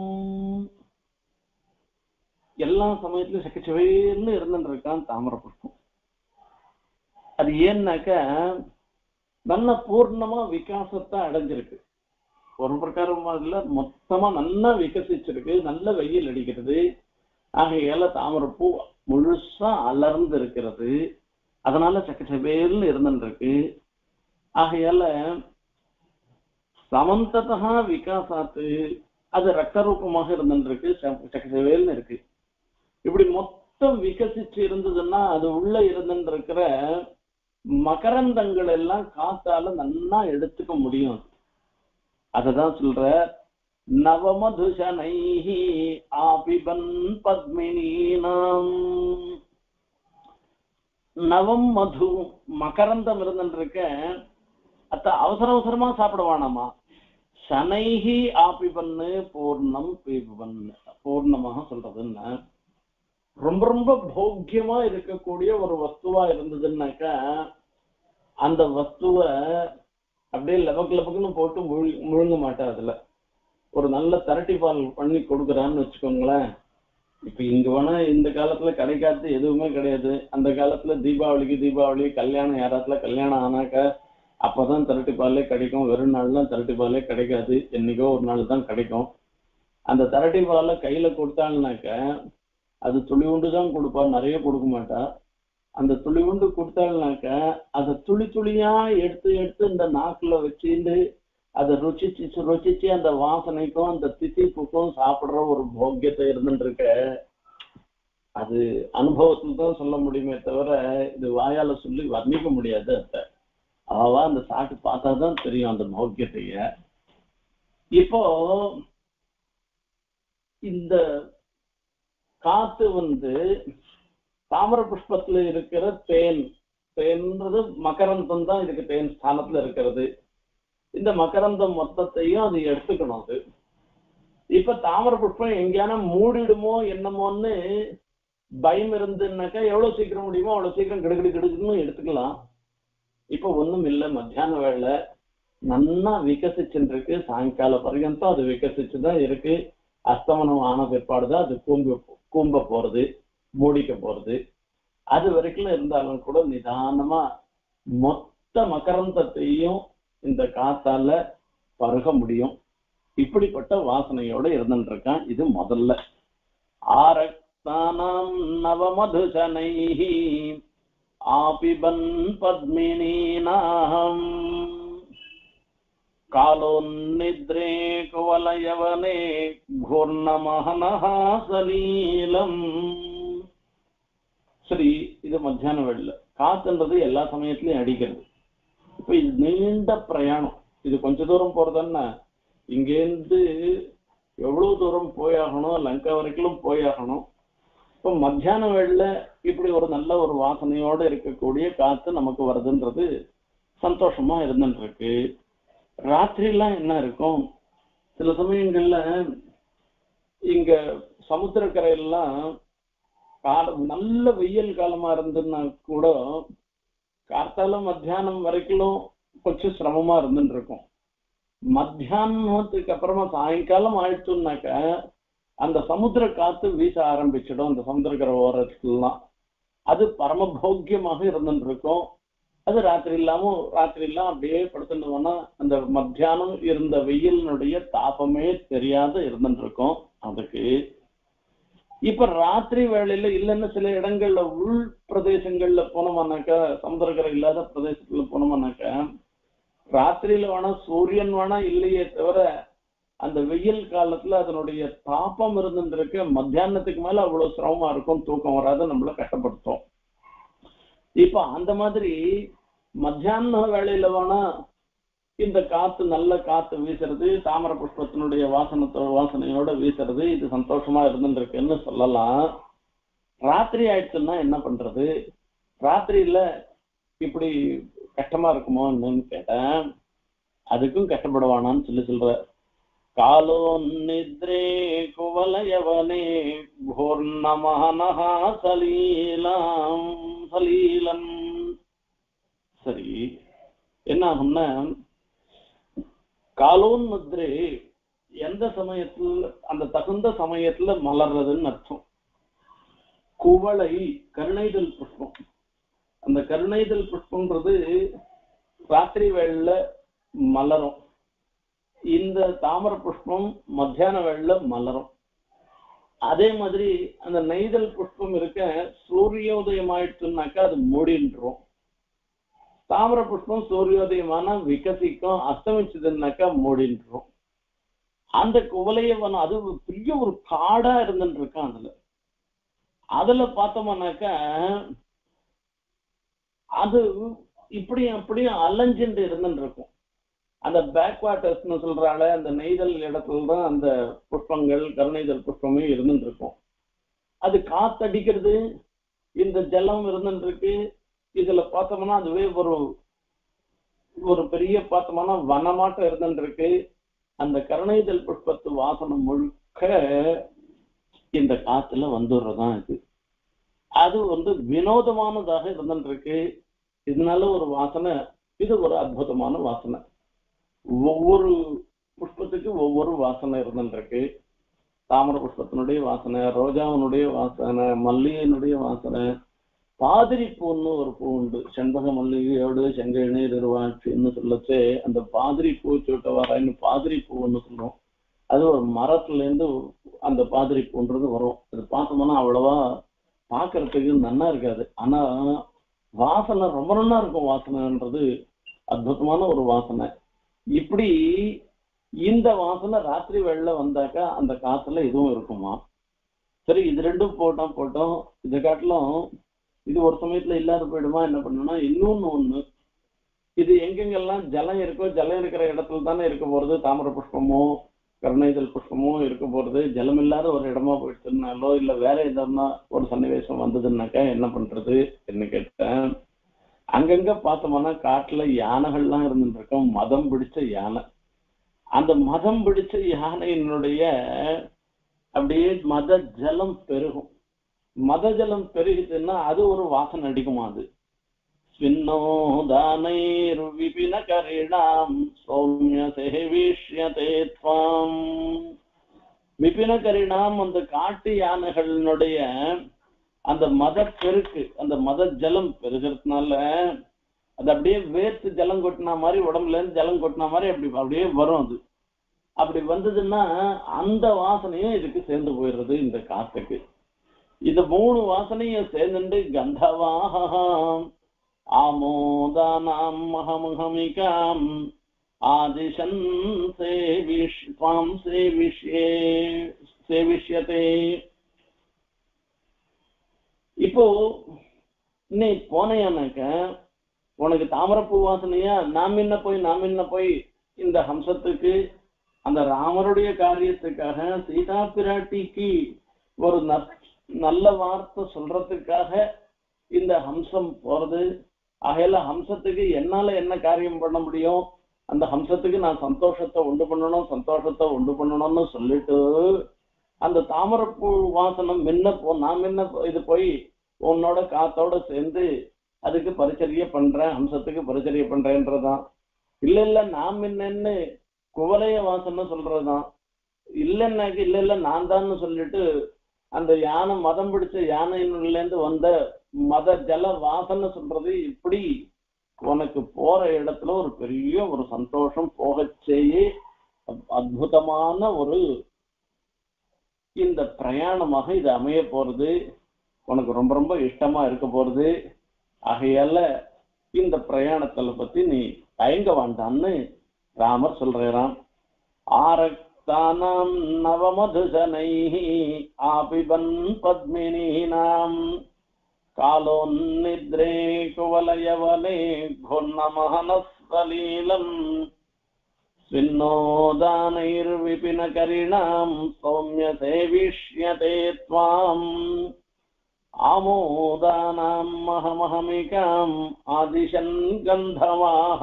எல்லா சமயத்திலும் சக்கச்சவேன்னு இருந்துட்டு இருக்கான் தாமரை புஷ்பம். அது ஏன்னாக்க நல்ல பூர்ணமா விகாசத்தை அடைஞ்சிருக்கு. ஒரு பிரகாரமா இல்ல, மொத்தமா நல்லா விகசிச்சிருக்கு, நல்ல வெயில் அடிக்கிறது. ஆகையால தாமரைப்பூ முழுசா அலர்ந்து இருக்கிறது. அதனால சக்கச்சவேல்னு இருந்துட்டு இருக்கு. ஆகையால சமந்ததா விகாசாத்து அது ரத்த ரூபமாக இருந்துட்டு இருக்கு, சக்கச்சவேல்னு இருக்கு. இப்படி மொத்தம் விகசிச்சு இருந்ததுன்னா அது உள்ள இருந்துட்டு இருக்கிற மகரந்தங்கள் எல்லாம் காத்தால நல்லா எடுத்துக்க முடியும். அததான் சொல்ற, நவமதுஷனைஹி ஆபிபன் பத்மினீனாம். நவம் மது மகரந்தம் இருந்துட்டு இருக்க, அத்த அவசரமா சாப்பிடுவானாமா. சனைஹி ஆபிபன்னு பூர்ணம் பீபன், பூர்ணமாக சொல்றதுன்னா ரொம்ப ரொம்ப போக்கியமா இருக்கக்கூடிய ஒரு வஸ்துவா இருந்ததுன்னாக்கா, அந்த வஸ்துவ அப்படியே லபக்குன்னு போட்டு முழுங்க மாட்டேன். அதுல ஒரு நல்ல தரட்டி பால் பண்ணி கொடுக்குறான்னு வச்சுக்கோங்களேன். இப்ப இங்க வேணா இந்த காலத்துல கிடைக்காது எதுவுமே கிடையாது. அந்த காலத்துல தீபாவளி கல்யாணம், யாராத்துல கல்யாணம் ஆனாக்க அப்பதான் தரட்டி பாலே கிடைக்கும். வெறும் நாள்லாம் தரட்டி பாலே கிடைக்காது, என்னைக்கோ ஒரு நாள் தான் கிடைக்கும். அந்த தரட்டி பாலை கையில கொடுத்தாங்கனாக்க அது துளிவுண்டுதான் கொடுப்பா, நிறைய கொடுக்க மாட்டா. அந்த துளிவுண்டு கொடுத்தாங்கனாக்க அதை துளியா எடுத்து இந்த நாக்குல வச்சுட்டு அதை ருச்சிச்சு அந்த வாசனைக்கும் அந்த தித்திப்புக்கும் சாப்பிடுற ஒரு போக்கியத்தை இருந்துட்டு இருக்க. அது அனுபவத்துல தான் சொல்ல முடியுமே தவிர இது வாயால சொல்லி வர்ணிக்க முடியாது. அவா அந்த சாட்டு பார்த்தாதான் தெரியும் அந்த போக்கியத்தைய. இப்போ இந்த காத்து தாமர புஷ்பத்துல இருக்கிற தேன்ன்றது மகரந்தம் தான் இதுக்கு தேன் ஸ்தானத்துல இருக்கிறது. இந்த மகரந்தம் மொத்தத்தையும் அது எடுத்துக்கணும். அது இப்ப தாமர புஷ்பம் எங்கேயான மூடிடுமோ என்னமோன்னு பயம் இருந்துன்னாக்கா எவ்வளவு சீக்கிரம் முடியுமோ அவ்வளவு சீக்கிரம் கிடுக்குன்னு எடுத்துக்கலாம். இப்ப ஒண்ணும் இல்லை, மத்தியான வேலை நல்லா விகசிச்சுட்டு இருக்கு. சாயங்கால பர்யந்தம் அது விகசிச்சுதான் இருக்கு. அஸ்தமனம் ஆன பிற்பாடுதான் அது கூம்ப போறது, மூடிக்க போறது. அது வரைக்கும் இருந்தாலும் கூட நிதானமா மொத்த மகரந்தத்தையும் இந்த காத்தால பருக முடியும். இப்படிப்பட்ட வாசனையோட இருந்துட்டு இருக்கான். இது முதல்ல. ஆரக்தானாம் நவமதுசனைஹி ஆபிபன் பத்மினீனாம் காலோன்னித்ரே குவலயவனே கூர்ணமஹனஹா சலீலம். சரி, இது மத்தியான வேளையில காத்துன்றது எல்லா சமயத்திலயும் அடிக்கிறது. இப்ப இது நீண்ட பிரயாணம், இது கொஞ்ச தூரம் போறதுன்னா இங்கேருந்து எவ்வளவு தூரம் போயாகணும், லங்கா வரைக்கும் போயாகணும். இப்ப மத்தியான வேளையில இப்படி ஒரு நல்ல ஒரு வாசனையோட இருக்கக்கூடிய காத்து நமக்கு வருதுன்றது சந்தோஷமா இருந்துட்டு இருக்கு. ராத்திரிலாம் என்ன இருக்கும், சில சமயங்கள்ல இங்க சமுத்திரக்கரையெல்லாம் நல்ல வெயில் காலமா இருந்துன்னா கூட காத்தால மத்தியானம் வரைக்கும் கொஞ்சம் சிரமமா இருந்துட்டு இருக்கும். மத்தியானத்துக்கு அப்புறமா சாயங்காலம் ஆயிடுச்சுன்னாக்க அந்த சமுத்திர காத்து வீச ஆரம்பிச்சிடும். அந்த சமுத்திரக்கரை ஓரத்துலாம் அது பரமபோக்கியமாக இருந்துட்டு இருக்கும். அது ராத்திரி எல்லாம் அப்படியே படுத்துட்டோம்னா அந்த மத்தியானம் இருந்த வெயிலினுடைய தாபமே தெரியாத இருந்துட்டு இருக்கும். அதுக்கு இப்ப ராத்திரி வேளையில இல்லைன்னு சில இடங்கள்ல உள் பிரதேசங்கள்ல போனோம்னாக்கா, சமுத்திரக்கரை இல்லாத பிரதேசத்துல போனோம்னாக்கா ராத்திரியில வேணா சூரியன் வேணா இல்லையே தவிர அந்த வெயில் காலத்துல அதனுடைய தாபம் இருந்துட்டு இருக்கு. மத்தியானத்துக்கு மேல அவ்வளவு சிரமமா இருக்கும், தூக்கம் வராத நம்மள கஷ்டப்படுத்தும். இப்ப அந்த மாதிரி மத்தியான வேளையில வேணா இந்த காத்து நல்ல காத்து வீசுறது, தாமரை புஷ்பத்தினுடைய வாசனையோட வீசுறது, இது சந்தோஷமா இருந்துட்டு இருக்குன்னு சொல்லலாம். ராத்திரி ஆயிடுச்சுன்னா என்ன பண்றது, ராத்திரியில இப்படி கஷ்டமா இருக்குமோ என்னன்னு கேட்டேன். அதுக்கும் கஷ்டப்படுவானான்னு சொல்ற. காலோ நித்ரே குவலயவனே பூர்ணமஹனஹா சலீலம் சலீலம். சரி, என்ன ஆகும்னா காலோன் முத்ரே எந்த சமயத்துல அந்த தகுந்த சமயத்துல மலர்றதுன்னு அர்த்தம். குவளை கருணைதல் புஷ்பம். அந்த கருணைதல் புஷ்பம்ன்றது ராத்திரி வேளையில மலரும். இந்த தாமரை புஷ்பம் மத்தியான வேளையில மலரும். அதே மாதிரி அந்த நெய்தல் புஷ்பம் இருக்க சூரியோதயம் ஆயிடுச்சுன்னாக்கா அது மூடின்றோம். தாமரை புஷ்பம் சூரியோதயமான விகசிக்கும், அஸ்தமிச்சதுன்னாக்கா மூடின்றோம். அந்த குவலையவன் அது பெரிய ஒரு காடா இருந்துட்டு இருக்கான். அதுல பார்த்தோம்னாக்கா அது இப்படியும் அப்படியும் அலைஞ்சுட்டு இருந்துட்டு இருக்கும். அந்த பேக் வாட்டர்ஸ்னு சொல்றால அந்த நெய்தல் இடத்துலதான் அந்த புஷ்பங்கள் கருணைதல் புஷ்பமே இருந்துட்டு இருக்கும். அது காத்தடிக்கிறது, இந்த ஜலம் இருந்துட்டு இருக்கு. இதுல பார்த்தோம்னா அதுவே ஒரு பெரிய பார்த்தோம்னா வனமாட்டம் இருந்துட்டு இருக்கு. அந்த கருணைதல் புஷ்பத்து வாசனம் முழுக்க இந்த காத்துல வந்துடுறதான் இது. அது வினோதமானதாக இருந்துட்டு இருக்கு. இதனால ஒரு வாசனை, இது ஒரு அற்புதமான வாசனை. ஒவ்வொரு புஷ்பத்துக்கு ஒவ்வொரு வாசனை இருந்துட்டு இருக்கு. தாமரை புஷ்பத்தினுடைய வாசனை, ரோஜாவினுடைய வாசனை, மல்லிகையினுடைய வாசனை, பாதிரி பூன்னு ஒரு பூ உண்டு. செண்பக மல்லிகையோடு செங்கநீர் இருவாட்சின்னு சொல்லச்சு அந்த பாதிரி பூ சூட்ட வரான்னு பாதிரி பூன்னு சொல்லுவோம். அது ஒரு மரத்துல இருந்து அந்த பாதிரி பூன்றது வரும். அது பார்த்தோம்னா அவ்வளவா பாக்குறதுக்கு நல்லா இருக்காது, ஆனா வாசனை ரொம்ப நல்லா இருக்கும். வாசனைன்றது அற்புதமான ஒரு வாசனை. இப்படி இந்த வாசனை ராத்திரி வேளையில வந்தாக்கா அந்த காத்துல இதுவும் இருக்குமா. சரி, இது ரெண்டும் போட்டோம். இதை காட்டிலும் இது ஒரு சமயத்துல இல்லாத போயிடுமா, என்ன பண்ணணும்னா இன்னொன்னு இது எங்கெங்கெல்லாம் ஜலம் இருக்கோ, ஜலம் இருக்கிற இடத்துல தானே இருக்க போறது. தாமரை புஷ்பமோ கருணைதல் புஷ்பமோ இருக்க போறது. ஜலம் இல்லாத ஒரு இடமா போயிடுச்சுனாலோ இல்ல வேற எதனா ஒரு சன்னிவேசம் வந்ததுன்னாக்கா என்ன பண்றது என்ன கேட்டேன். அங்கங்க பார்த்தோம்னா காட்டுல யானைகள்லாம் இருந்துட்டு இருக்கோம். மதம் பிடிச்ச யானை. அந்த மதம் பிடிச்ச யானையினுடைய அப்படியே மத ஜலம் பெருகும். மத ஜலம் பெருகுதுன்னா அது ஒரு வாசனை அடிக்குமா. அது ஸ்வின்னோதானைர் விபின கரிணாம் சௌமிய சேவிஷ்யதே த்வாம். விபின கரிணாம் அந்த காட்டு யானைகளினுடைய அந்த மத பெருக்கு, அந்த மத ஜலம் பெருகிறதுனால அது அப்படியே வேர்த்து ஜலம் கொட்டினா மாதிரி, உடம்புல இருந்து ஜலம் கொட்டினா மாதிரி அப்படியே வரும். அது அப்படி வந்ததுன்னா அந்த வாசனையும் இதுக்கு சேர்ந்து போயிடுறது இந்த காத்துக்கு. இந்த 3 வாசனையும் சேர்ந்துட்டு கந்தவாஹம் ஆமோதானாம் மகமகமிகாம் ஆதிசன் சேவிஷ்யதே. இப்போ நீ போனையானாக்க உனக்கு தாமரப்பூ வாசனையா நாம் என்ன போய் இந்த ஹம்சத்துக்கு அந்த ராமருடைய காரியத்துக்காக சீதா பிராட்டிக்கு ஒரு நல்ல வார்த்தை சொல்றதுக்காக இந்த ஹம்சம் போறது. ஆகையில ஹம்சத்துக்கு என்னால என்ன காரியம் பண்ண முடியும், அந்த ஹம்சத்துக்கு நான் சந்தோஷத்தை உண்டு பண்ணணும்னு சொல்லிட்டு அந்த தாமரப்பூ வாசனம் நான் இது போய் உன்னோட காத்தோட சேர்ந்து அதுக்கு பரிச்சரிய பண்றேன், ஹம்சத்துக்கு பரிச்சரிய பண்றேன்றதான். இல்ல நாம் என்னன்னு குவலைய வாசனை சொல்றதுதான். இல்ல நான் தான் சொல்லிட்டு அந்த யானை மதம் பிடிச்ச யானையில இருந்து வந்த மத ஜல வாசனை சொல்றது. இப்படி உனக்கு போற இடத்துல ஒரு பெரிய ஒரு சந்தோஷம் போகச்சேயே அற்புதமான ஒரு இந்த பிரயாணமாக இது அமைய போறது. உனக்கு ரொம்ப ரொம்ப இஷ்டமா இருக்க போறது. ஆகையால இந்த பிரயாணத்துல பத்தி நீ தயங்க வேண்டான்னு ராமர் சொல்றாராம். ஆரக்தானாம் நவமதுஜனைஹி ஆபிபன் பத்மினீனாம் காலோன்னித்ரே குவலயவனே குன்னமஹனஸ்வலீலம் ஸ்வின்னோதானைர்விபினகரிணாம் சௌம்ய சேவிஷ்யதே த்வாம் ஆமோதானாம் மகமஹமிகாம் ஆதிசன் கந்தவாஹ.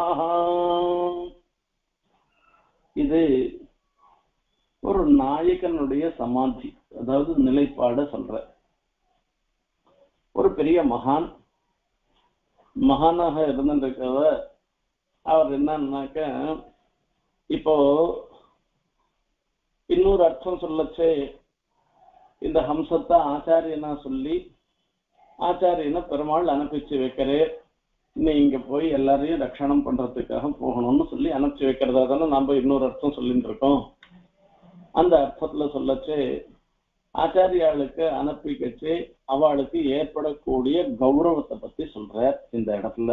இது ஒரு நாயகனுடைய சமாதி, அதாவது நிலைப்பாட சொல்ற ஒரு பெரிய மகானாக இருந்திருக்கிறவர். அவர் என்னன்னாக்க இப்போ இன்னொரு அர்த்தம் சொல்லச்சே இந்த ஹம்சத்தை ஆச்சாரியனா சொல்லி ஆச்சாரியனை பெருமாள் அனுப்பிச்சு வைக்கிறே, நீ இங்க போய் எல்லாரையும் ரட்சணம் பண்றதுக்காக போகணும்னு சொல்லி அனுப்பிச்சு வைக்கிறதா தானே நம்ம இன்னொரு அர்த்தம் சொல்லிட்டு இருக்கோம். அந்த அர்த்தத்துல சொல்லச்சு ஆச்சாரியாளுக்கு அனுப்பி வச்சு அவளுக்கு ஏற்படக்கூடிய கௌரவத்தை பத்தி சொல்ற இந்த இடத்துல.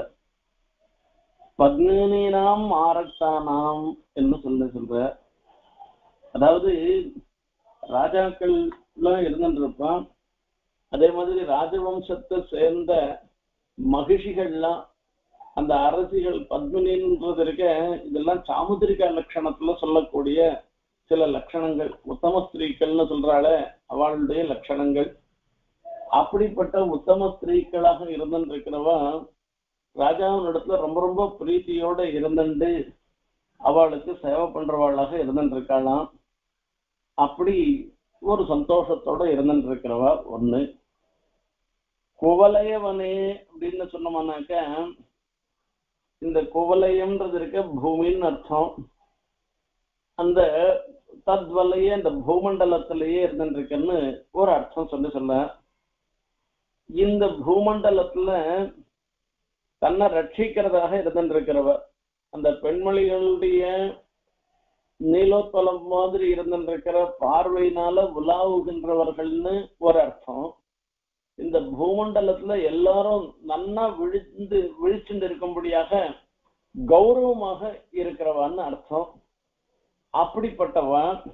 பத்மினீனாம் ஆரக்தானாம் என்று சொல்ற, அதாவது ராஜாக்கள் இருந்துட்டு இருப்பான். அதே மாதிரி ராஜவம்சத்தை சேர்ந்த மகிழ்ச்சிகள்லாம் அந்த அரசிகள் பத்மினின்றது இருக்க, இதெல்லாம் சாமுதிரிகா லட்சணத்துல சொல்லக்கூடிய சில லட்சணங்கள். உத்தம ஸ்திரீக்கள்னு சொல்றாள அவளுடைய லட்சணங்கள். அப்படிப்பட்ட உத்தம ஸ்திரீக்களாக இருந்துருக்கிறவா ராஜாவின் இடத்துல ரொம்ப ரொம்ப பிரீத்தியோட இருந்துட்டு அவளுக்கு சேவை பண்றவாளாக இருந்துருக்காளாம். அப்படி ஒரு சந்தோஷத்தோட இருந்துருக்கிறவா ஒண்ணு. குவலயவனே அப்படின்னு சொன்னோம்னாக்க இந்த குவலயம்ன்றது இருக்க பூமின்னு அர்த்தம். அந்த தத்வலையே இந்த பூமண்டலத்திலேயே இருந்துருக்குன்னு ஒரு அர்த்தம் சொல்ல இந்த பூமண்டலத்துல தன்னை ரட்சிக்கிறதாக இருந்துருக்கிறவ அந்த பெண்மணிகளுடைய நீலோத்பலம் மாதிரி இருந்துருக்கிற பார்வையினால உலாவுகின்றவர்கள்னு ஒரு அர்த்தம். இந்த பூமண்டலத்துல எல்லாரும் நன்னா விழிச்சுட்டு இருக்கும்படியாக கௌரவமாக இருக்கிறவான்னு அர்த்தம். அப்படிப்பட்டவன்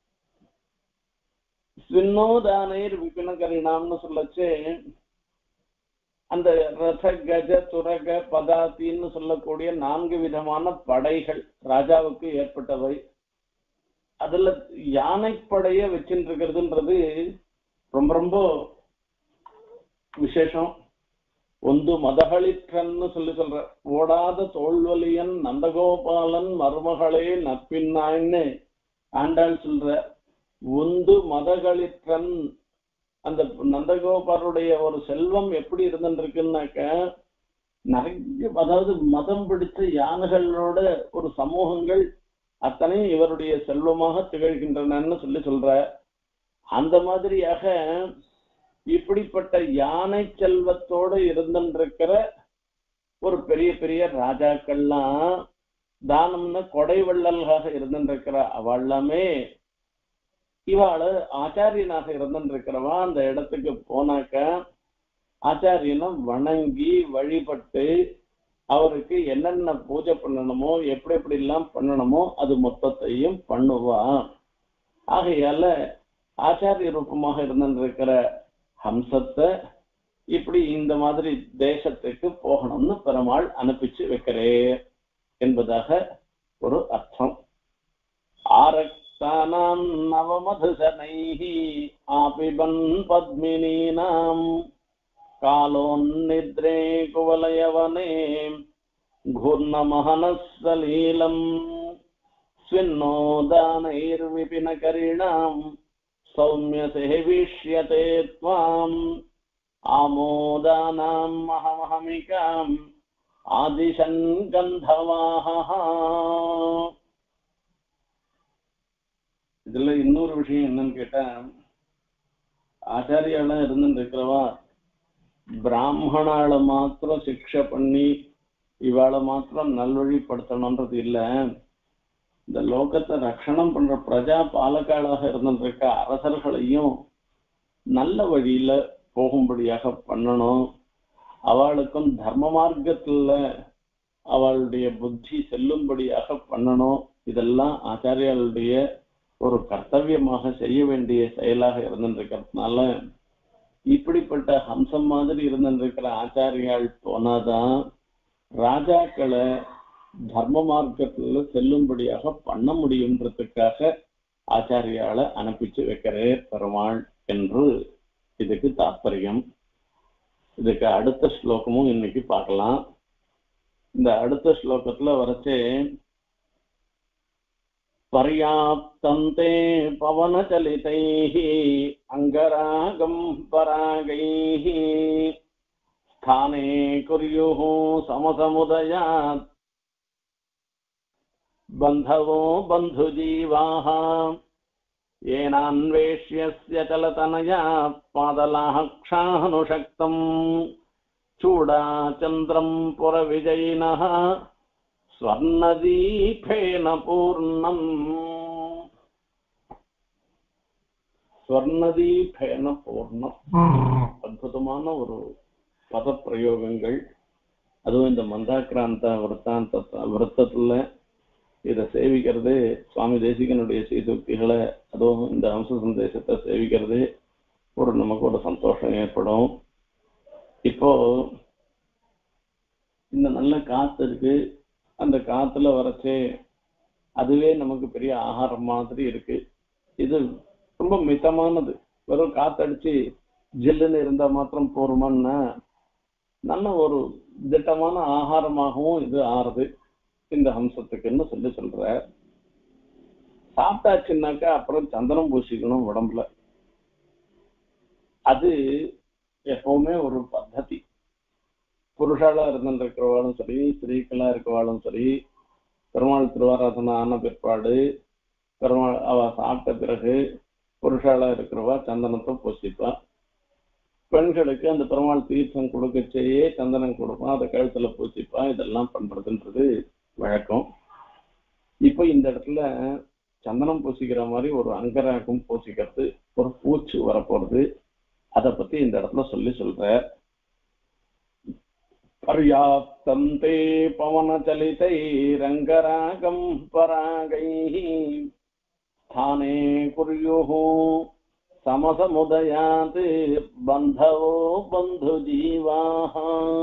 ஸ்வின்னோதானைர் விபினகரிணாம்னு சொல்லச்சு அந்த ரத கஜ துரக பதாத்தின்னு சொல்லக்கூடிய 4 விதமான படைகள் ராஜாவுக்கு ஏற்பட்டவை. அதுல யானைப்படைய வச்சுட்டு இருக்கிறதுன்றது ரொம்ப ரொம்ப விசேஷம். ஒன்று மதகளிற்றன்னு சொல்ற ஓடாத தோல்வலியன் நந்தகோபாலன் மருமகளே நப்பின்னான்னு ஆண்டாள் சொல்ற. ஒன்று மதகளிற்றன், அந்த நந்தகோபாலுடைய ஒரு செல்வம் எப்படி இருந்துருக்குன்னாக்க நிறைய, அதாவது மதம் பிடிச்ச யானைகளோட ஒரு சமூகங்கள் அத்தனையும் இவருடைய செல்வமாக திகழ்கின்றனன்னு சொல்ற. அந்த மாதிரியாக இப்படிப்பட்ட யானை செல்வத்தோடு இருந்திருக்கிற ஒரு பெரிய பெரிய ராஜாக்கள்லாம் தானம்னு கொடை வள்ளல்காக இருந்துருக்கிற அவள் எல்லாமே இவாளு ஆச்சாரியனாக இருந்துருக்கிறவா அந்த இடத்துக்கு போனாக்க ஆச்சாரியனை வணங்கி வழிபட்டு அவருக்கு என்னென்ன பூஜை பண்ணணுமோ எப்படி எப்படி எல்லாம் பண்ணணுமோ அது மொத்தத்தையும் பண்ணுவா. ஆகையால ஆச்சாரிய ரூபமாக இருந்திருக்கிற ஹம்சத்தை இப்படி இந்த மாதிரி தேசத்துக்கு போகணும்னு பெருமாள் அனுப்பிச்சு வைக்கிறே என்பதாக ஒரு அர்த்தம். ஆரக்தானாம் நவமதுசனைஹி ஆபிபன் பத்மினீனாம் காலோன்னித்ரே குவலயவனே घूर्णमहनस्सलीलम् स्विन्नोदानैर्विपिनकरिणाम् सौम्यसेविष्यते त्वाम् आमोदानाम् महमहमिकाम् आदिशन् गन्धवाहः. இதுல இன்னொரு விஷயம் என்னன்னு கேட்டா, ஆச்சாரியால இருந்துருக்கிறவா பிராமணால மாத்திரம் சிக்ஷை பண்ணி இவாளை மாத்திரம் நல்வழிப்படுத்தணும்ன்றது இல்ல, இந்த லோகத்தை ரட்சணம் பண்ற பிரஜா பாலகாளாக இருந்திருக்க அரசர்களையும் நல்ல வழியில போகும்படியாக பண்ணணும். அவளுக்கும் தர்ம மார்க்கத்துல அவளுடைய புத்தி செல்லும்படியாக பண்ணணும். இதெல்லாம் ஆச்சாரியாளுடைய ஒரு கர்த்தவியமாக செய்ய வேண்டிய செயலாக இருந்திருக்கிறதுனால இப்படிப்பட்ட ஹம்சம் மாதிரி இருந்திருக்கிற ஆச்சாரியால் போனாதான் ராஜாக்களை தர்ம மார்க்கத்துல செல்லும்படியாக பண்ண முடியுன்றதுக்காக ஆச்சாரியால அனுப்பிச்சு வைக்கிறே பெருமாள் என்று இதுக்கு தாற்பயம். இதுக்கு அடுத்த ஸ்லோகமும் இன்னைக்கு பார்க்கலாம். இந்த அடுத்த ஸ்லோகத்துல வரச்சே பர்யாப்தந்தே பவனச்சலிதைஹி அங்கராகம் பராகைஹி स्थाने कुर्युः समसमुदयात् बन्धवो बन्धुजीवाः येनान्वेष्यस्य चलतनया पादलाक्षानुशक्तम् चूडाचन्द्रम् पुरविजयिनः स्वर्णदीपेन पूर्णम्. स्वर्णदीपेन पूर्णम् அற்புதமான ஒரு பத பிரயோகங்கள். அதுவும் இந்த மந்தாக்கிராந்த விரத்தத்துல இதை சேவிக்கிறது, சுவாமி தேசிகனுடைய சீசுக்திகளை அதுவும் இந்த அம்ச சந்தேசத்தை சேவிக்கிறது ஒரு நமக்கு ஒரு சந்தோஷம் ஏற்படும். இப்போ இந்த நல்ல காத்து இருக்கு, அந்த காத்துல வரச்சே அதுவே நமக்கு பெரிய ஆகாரம் மாதிரி இருக்கு. இது ரொம்ப மிதமானது. வெறும் காத்தடிச்சு ஜில்லுன்னு இருந்தா மாத்திரம் போருமான்னா நல்ல ஒரு திட்டமான ஆகாரமாகவும் இது ஆறுது இந்த ஹம்சத்துக்குன்னு சொல்ற. சாப்பிட்டாச்சுன்னாக்கா அப்புறம் சந்தனம் பூசிக்கணும் உடம்புல. அது எப்பவுமே ஒரு பద్ధதி. புருஷாலா இருந்துருக்கிறவாளும் சரி, ஸ்திரீக்களா இருக்கவாளும் சரி, பெருமாள் திருவாராதனை ஆன பிற்பாடு பெருமாள் அவ சாப்பிட்ட பிறகு புருஷாலா இருக்கிறவா சந்தனத்தை பூசிப்பா. பெண்களுக்கு அந்த பெருமாள் தீர்த்தம் கொடுக்கச்சேயே சந்தனம் கொடுப்பான், அதை கழுத்துல பூசிப்பா. இதெல்லாம் பண்றதுன்றது வழக்கம். இப்ப இந்த இடத்துல சந்தனம் பூசிக்கிற மாதிரி ஒரு அங்கராகம் பூசிக்கிறது, ஒரு பூச்சு வரப்போறது, அதை பத்தி இந்த இடத்துல சொல்ற. பர்யாப்தந்தே பவனச்சலிதை ரங்கராகம் பராகைஹி ஸ்தானே குர்யுஹு சமசமுதயாத் பந்தவோ பந்து ஜீவாஹ.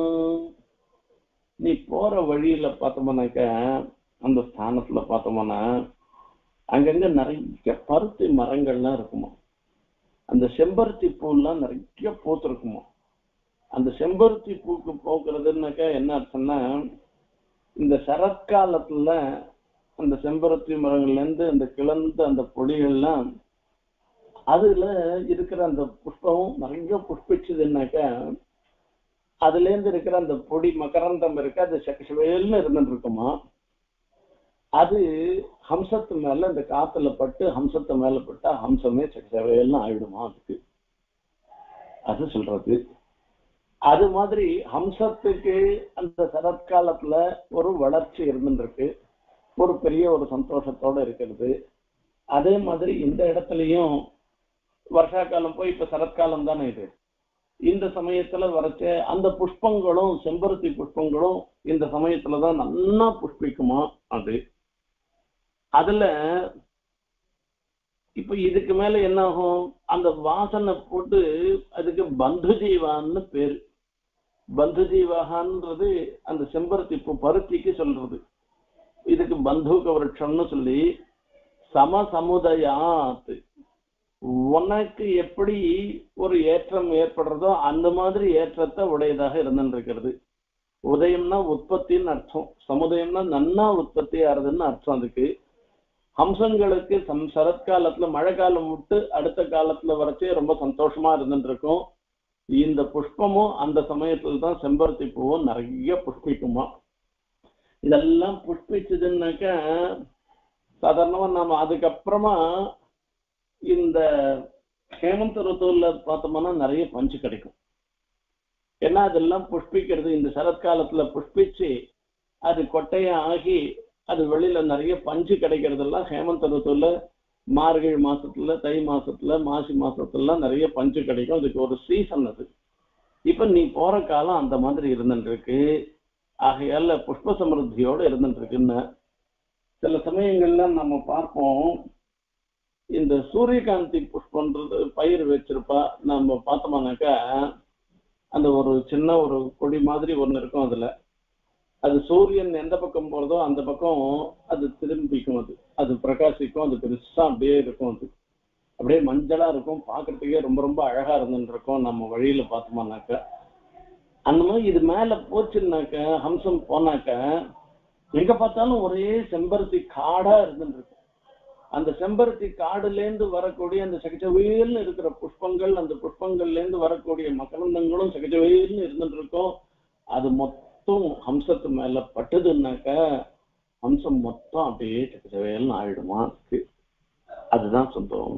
நீ போற வழியில பார்த்தோம்னாக்க அந்த ஸ்தானத்துல பார்த்தோம்னா அங்கங்க நிறைய பருத்தி மரங்கள்லாம் இருக்குமா. அந்த செம்பருத்தி பூலாம் நிறைய பூத்திருக்குமா. அந்த செம்பருத்தி பூக்கு போக்குறதுன்னாக்கா என்ன அர்த்தம்னா, இந்த சரத்காலத்துல அந்த செம்பருத்தி மரங்கள்ல இருந்து அந்த கிளந்த அந்த பொடிகள்லாம் அதுல இருக்கிற அந்த புஷ்பம் நிறைய புஷ்பிச்சதுன்னாக்கா அதுல இருந்து இருக்கிற அந்த பொடி மகரந்தம் இருக்கு, அது சக்கசவேல்னு இருந்துட்டு இருக்குமா. அது ஹம்சத்து மேல அந்த காத்துல பட்டு ஹம்சத்து மேல பட்டா ஹம்சமே சக்கசவேல்னு ஆயிடுமா. அதுக்கு அது சொல்றது. அது மாதிரி ஹம்சத்துக்கு அந்த சரத்காலத்துல ஒரு வளர்ச்சி இருந்துருக்கு. ஒரு பெரிய ஒரு சந்தோஷத்தோட இருக்கிறது. அதே மாதிரி இந்த இடத்துலயும் வருஷா காலம் போய் இப்ப சரத்காலம் தானே இது. இந்த சமயத்துல வரைச்ச அந்த புஷ்பங்களும் செம்பருத்தி புஷ்பங்களும் இந்த சமயத்துலதான் நல்லா புஷ்பிக்குமா அது. அதுல இப்ப இதுக்கு மேல என்ன ஆகும், அந்த வாசனை போட்டு அதுக்கு பந்து ஜீவான்னு பேரு. பந்து ஜீவாகன்றது அந்த செம்பருத்தி பூ பருத்திக்கு சொல்றது. இதுக்கு பந்தூக விருட்சம்னு சொல்லி சமசமுதயாத், உனக்கு எப்படி ஒரு ஏற்றம் ஏற்படுறதோ அந்த மாதிரி ஏற்றத்தை உடையதாக இருந்துருக்கிறது. உதயம்னா உற்பத்தின்னு அர்த்தம், சமுதாயம்னா நன்னா உற்பத்தி ஆறுதுன்னு அர்த்தம். அதுக்கு ஹம்சங்களுக்கு சரத்காலத்துல மழை காலம் விட்டு அடுத்த காலத்துல வரைச்சே ரொம்ப சந்தோஷமா இருந்துட்டு இருக்கும். இந்த புஷ்பமும் அந்த சமயத்துல தான் செம்பருத்தி பூவும் நிறைய புஷ்பிக்குமா. இதெல்லாம் புஷ்பிச்சதுன்னாக்கா சாதாரணமா நாம அதுக்கப்புறமா இந்த ஹேமந்த ருத்துவல பார்த்தோம்னா நிறைய பஞ்சு கிடைக்கும். ஏன்னா அதெல்லாம் புஷ்பிக்கிறது இந்த சரத்காலத்துல புஷ்பிச்சு அது கொட்டையா ஆகி அது வெளியில நிறைய பஞ்சு கிடைக்கிறதெல்லாம் ஹேமந்த ருத்துவல மார்கழி மாசத்துல, தை மாசத்துல, மாசி மாசத்துல நிறைய பஞ்சு கிடைக்கும். அதுக்கு ஒரு சீசன் அது. இப்ப நீ போற காலம் அந்த மாதிரி இருந்துட்டு இருக்கு. ஆகையால புஷ்ப சமிருத்தியோடு இருந்துட்டு இருக்குன்னு சில சமயங்கள்ல நம்ம பார்ப்போம். இந்த சூரியகாந்தி புஷ்பன்றது பயிர் வச்சிருப்பா, நம்ம பார்த்தோம்னாக்கா அந்த ஒரு சின்ன ஒரு கொடி மாதிரி ஒண்ணு இருக்கும். அதுல அது சூரியன் எந்த பக்கம் போறதோ அந்த பக்கம் அது திரும்பிக்கும். அது பிரகாசிக்கும். அது பெருசா அப்படியே இருக்கும். அது அப்படியே மஞ்சளா இருக்கும். பாக்குறதுக்கே ரொம்ப ரொம்ப அழகா இருந்துட்டு இருக்கும். நம்ம வழியில பார்த்தோம்னாக்க அந்த மாதிரி இது மேல போச்சுன்னாக்க ஹம்சம் போனாக்க எங்க பார்த்தாலும் ஒரே செம்பருத்தி காடா இருந்துட்டு இருக்கும். அந்த செம்பருத்தி காடுல இருந்து வரக்கூடிய அந்த சகஜவேல்னு இருக்கிற புஷ்பங்கள், அந்த புஷ்பங்கள்ல இருந்து வரக்கூடிய மகரந்தங்களும் சகஜவேல்னு இருந்துட்டு இருக்கும். அது மொத்தம் ஹம்சத்து மேல பட்டுதுன்னாக்க ஹம்சம் மொத்தம் அப்படியே சகஜவேல்னு ஆயிடுமா. அதுதான் சொல்றோம்.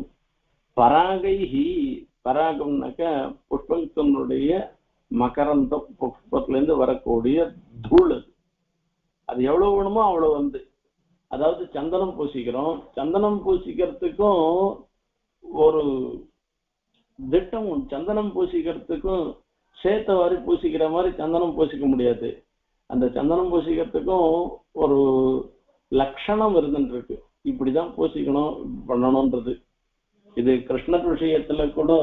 பராகைஹி, பராகம்னாக்க புஷ்பத்தினுடைய மகரந்த புஷ்பத்துல இருந்து வரக்கூடிய தூள். அது எவ்வளவு வேணுமோ அவ்வளவு அதாவது சந்தனம் பூசிக்கிறோம். சந்தனம் பூசிக்கிறதுக்கும் ஒரு திட்டம், சந்தனம் பூசிக்கிறதுக்கும் சேத்த வாரி பூசிக்கிற மாதிரி சந்தனம் பூசிக்க முடியாது. அந்த சந்தனம் பூசிக்கிறதுக்கும் ஒரு லட்சணம் இருந்துட்டு இருக்கு. இப்படிதான் பூசிக்கணும் பண்ணணும்ன்றது. இது கிருஷ்ணர் விஷயத்துல கூட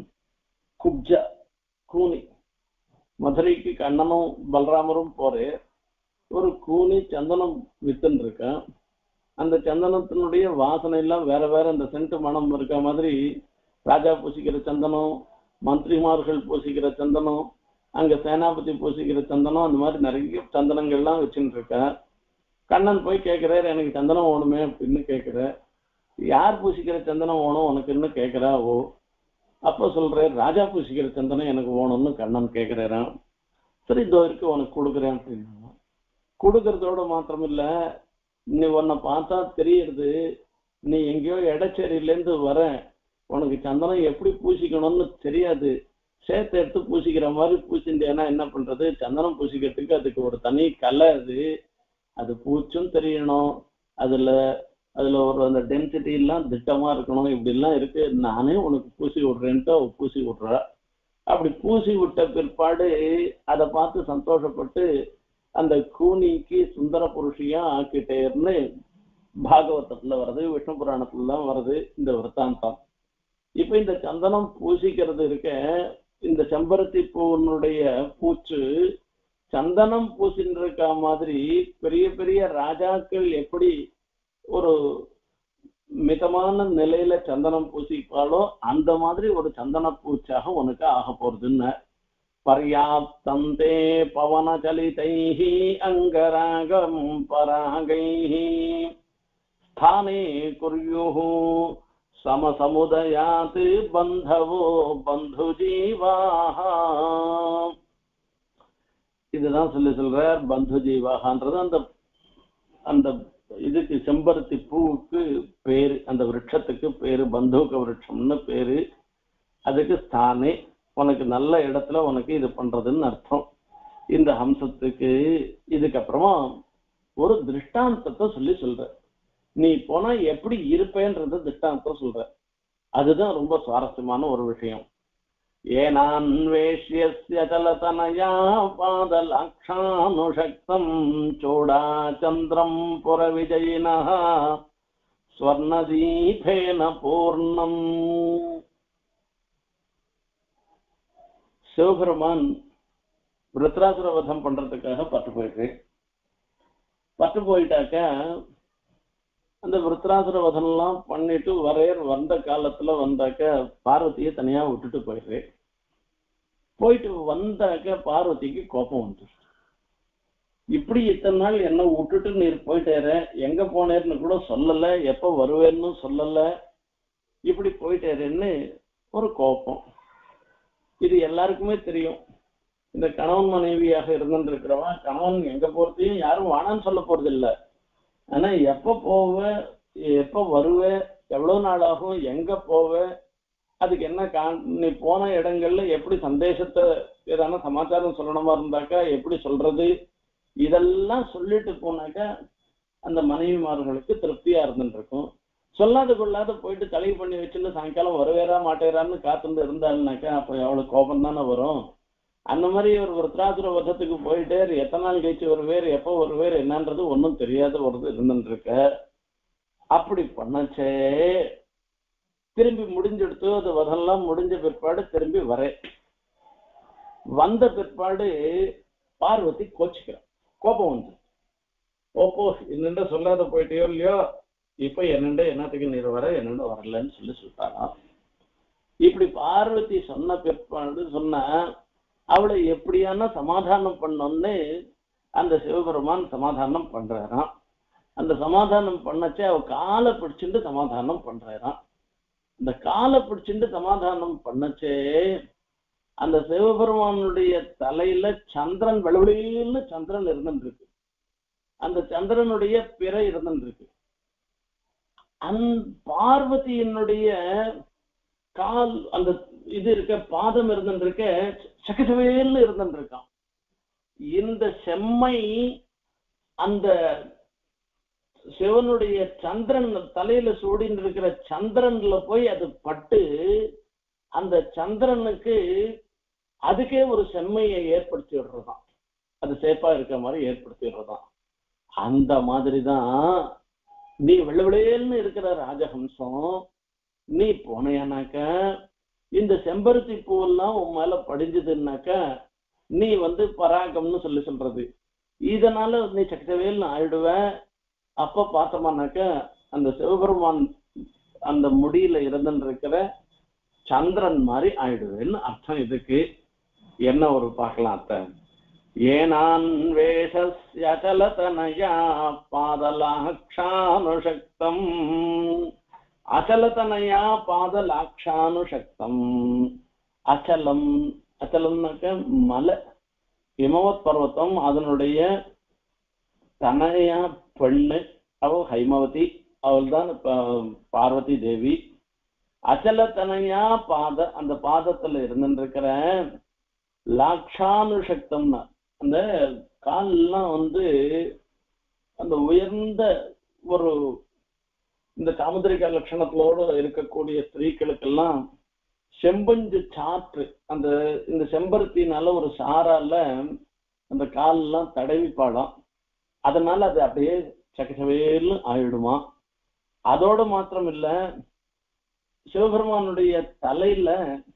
குப்ஜா கூனி, மதுரைக்கு கண்ணனும் பலராமரும் போறே, ஒரு கூனி சந்தனம் வித்துன்னு இருக்கேன். அந்த சந்தனத்தினுடைய வாசனை எல்லாம் வேற வேற, அந்த சென்ட் மனம் இருக்க மாதிரி ராஜா பூசிக்கிற சந்தனம், மந்திரிமார்கள் பூசிக்கிற சந்தனம், அங்க சேனாபதி பூசிக்கிற சந்தனம், அந்த மாதிரி நிறைய சந்தனங்கள்லாம் வச்சுட்டு இருக்க. கண்ணன் போய் கேட்கிறாரு, எனக்கு சந்தனம் வேணுமே அப்படின்னு கேட்கிற. யார் பூசிக்கிற சந்தனம் வேணும் உனக்குன்னு கேட்கிறா. ஓ, அப்ப சொல்ற ராஜா பூசிக்கிற சந்தனம் எனக்கு வேணும்னு கண்ணன் கேட்கிறாரான். சரி, இதோ இருக்கு உனக்கு கொடுக்குறேன் அப்படின்னு. கொடுக்கறதோட மாத்திரம் இல்ல, நீ உன்னை பார்த்தா தெரியுது நீ எங்கேயோ இடச்சேரியிலேருந்து வர, உனக்கு சந்தனம் எப்படி பூசிக்கணும்னு தெரியாது. சேர்த்து எடுத்து பூசிக்கிற மாதிரி பூசிண்டேன்னா என்ன பண்றது, சந்தனம் பூசிக்கிறதுக்கு அதுக்கு ஒரு தனி கலை. அது பூச்சும் தெரியணும், அதுல ஒரு அந்த டென்சிட்டி எல்லாம் திட்டமா இருக்கணும். இப்படி எல்லாம் இருக்கு. நானே உனக்கு பூசி விடுறேன்ட்டு அவ பூசி விடுறா. அப்படி பூசி விட்ட பிற்பாடு அதை பார்த்து சந்தோஷப்பட்டு அந்த கூனிக்கு சுந்தர புருஷியா ஆக்கிட்டேர்னு பாகவதத்துல வருது, விஷ்ணு புராணத்துலதான் வருது இந்த விற்த்தாந்தம். இப்ப இந்த சந்தனம் பூசிக்கிறது இருக்க, இந்த செம்பருத்தி பூனுடைய பூச்சு சந்தனம் பூசின்னு இருக்க மாதிரி பெரிய பெரிய ராஜாக்கள் எப்படி ஒரு மிதமான நிலையில சந்தனம் பூசிப்பாலோ அந்த மாதிரி ஒரு சந்தன பூச்சாக உனக்கு ஆக போறதுன்னு. பர்யாப்தம் தே பவன சலிதைஹி அங்கராகம் பராகைஹி ஸ்தானே குர்யுஹு சமசமுதயாத் பந்தவோ பந்து ஜீவாஹ. இதுதான் சொல்றார் பந்து ஜீவாகன்றது அந்த அந்த இதுக்கு செம்பருத்தி பூவுக்கு பேரு, அந்த விருட்சத்துக்கு பேரு பந்தூக விருட்சம்னு பேரு. அதுக்கு ஸ்தானே, உனக்கு நல்ல இடத்துல உனக்கு இது பண்றதுன்னு அர்த்தம் இந்த ஹம்சத்துக்கு. இதுக்கப்புறமா ஒரு திருஷ்டாந்தத்தை சொல்ற. நீ போனா எப்படி இருப்பேன்றத திருஷ்டாந்தம் சொல்ற. அதுதான் ரொம்ப சுவாரஸ்யமான ஒரு விஷயம். ஏனான்வேஷ்யஸ்ய சலதனயா பாதலக்ஷானுஷக்தம் சூடாச்சந்திரம் புரவிஜயினः ஸ்வர்ணதீபேன பூர்ணம். சிவபெருமான் விருத்ராசுர வதம் பண்றதுக்காக பட்டு போயிட்டாக்க அந்த விருத்ராசுர வதம் எல்லாம் பண்ணிட்டு வந்த காலத்துல வந்தாக்க பார்வதியை தனியா விட்டுட்டு போயிட்டு வந்தாக்க பார்வதிக்கு கோபம் வந்து, இப்படி இத்தனை நாள் என்ன விட்டுட்டு நீர் போயிட்டேற, எங்க போனேர்னு கூட சொல்லல, எப்ப வருவேன்னு சொல்லல, இப்படி போயிட்டேருன்னு ஒரு கோபம். இது எல்லாருக்குமே தெரியும். இந்த கணவன் மனைவியாக இருந்துருக்கிறவன் கணவன் எங்க போறதையும் யாரும் வானான்னு சொல்ல போறது இல்ல. ஆனா எப்ப போவ, எப்ப வருவ, எவ்வளவு நாள் ஆகும், எங்க போவ, அதுக்கு என்ன நீ போன இடங்கள்ல எப்படி சந்தேசத்தை ஏதான சமாச்சாரம் சொல்லணுமா இருந்தாக்கா எப்படி சொல்றது, இதெல்லாம் சொல்லிட்டு போனாக்கா அந்த மனைவிமார்களுக்கு திருப்தியா இருந்துருக்கும். சொல்லாத கொள்ளாத போயிட்டு தலைவு பண்ணி வச்சுட்டு சாயங்காலம் வருவேரா மாட்டேறான்னு காத்துட்டு இருந்தாருனாக்கா அப்ப எவ்வளவு கோபம் தானே வரும். அந்த மாதிரி ஒரு விருத்ராசுர வதத்துக்கு போயிட்டே எத்தனை நாள் கழிச்சு வருவேர், எப்போ வருவேர் என்னன்றது ஒன்றும் தெரியாத ஒரு இருந்துருக்க. அப்படி பண்ணச்சே திரும்பி முடிஞ்செடுத்து அது வதெல்லாம் முடிஞ்ச பிற்பாடு திரும்பி வந்த பிற்பாடு பார்வதி கோச்சிக்கிறான். கோபம் வந்து, ஓப்போ என்னண்ட சொல்லாத போயிட்டியோ இல்லையோ, இப்ப என்னண்ட என்னத்துக்கு நீர் வர, என்னண்ட வரலன்னு சொல்லிட்டாங்க. இப்படி பார்வதி சொன்ன பிற்பாடு சொன்ன அவளை எப்படியான சமாதானம் பண்ணோன்னு அந்த சிவபெருமான் சமாதானம் பண்றாராம். அந்த சமாதானம் பண்ணச்சே அவ காலை பிடிச்சிட்டு சமாதானம் பண்றாராம். அந்த காலை பிடிச்சிட்டு சமாதானம் பண்ணச்சே அந்த சிவபெருமானுடைய தலையில சந்திரன் வெளுவெளின்னு சந்திரன் இருந்துருக்கு. அந்த சந்திரனுடைய பிறை இருந்துருக்கு. பார்வதியினுடைய கால் அந்த இது இருக்க பாதம் இருந்துருக்க சகசவேல்னு இருந்துருக்கான். இந்த செம்மை அந்த சிவனுடைய சந்திரன் தலையில சூடின்னு இருக்கிற சந்திரன்ல போய் அது பட்டு அந்த சந்திரனுக்கு அதுக்கே ஒரு செம்மையை ஏற்படுத்தி விடுறதான், அது சேப்பா இருக்கிற மாதிரி ஏற்படுத்தி விடுறதான். அந்த மாதிரிதான் நீ வெள்ளவெளேன்னு இருக்கிற ராஜஹம்சம், நீ போனையானாக்க இந்த செம்பருத்தி பூவெல்லாம் உன் மேல படிஞ்சதுன்னாக்க நீ பராகம்னு சொல்றது. இதனால நீ சக்கச்சவேல்னு ஆயிடுவ. அப்ப பார்த்தோம்னாக்க அந்த சிவபெருமான் அந்த முடியில இருந்துருக்கிற சந்திரன் மாதிரி ஆயிடுவேன்னு அர்த்தம். இதுக்கு என்ன ஒரு பார்க்கலாம் அத்த. ஏனான் வேஷலதனயா பாதலாக்ஷானுஷக்தம் அச்சலதனயா பாதலாக்ஷானுஷக்தம். அச்சலம், அச்சலம்னாக்க மலை, ஹிமவத் பர்வத்தம், அதனுடைய தனையா பெண்ணு அவள் ஹைமவதி, அவள் தான் பார்வதி தேவி. அச்சலத்தனையா அந்த பாதத்துல இருந்துருக்கிற லாக்ஷானுஷக்தம்னா அந்த கால்லாம் அந்த உயர்ந்த ஒரு இந்த காமதிரிகா லட்சணத்தோடு இருக்கக்கூடிய ஸ்திரீகளுக்கெல்லாம் செம்பஞ்சு சாற்று அந்த இந்த செம்பருத்தினால ஒரு சாரால அந்த காலெல்லாம் தடவிப்பாடாம். அதனால அது அப்படியே சக்கச்சவேல்னு ஆயிடுமா. அதோட மாத்திரம் இல்ல, சிவபெருமானுடைய தலையில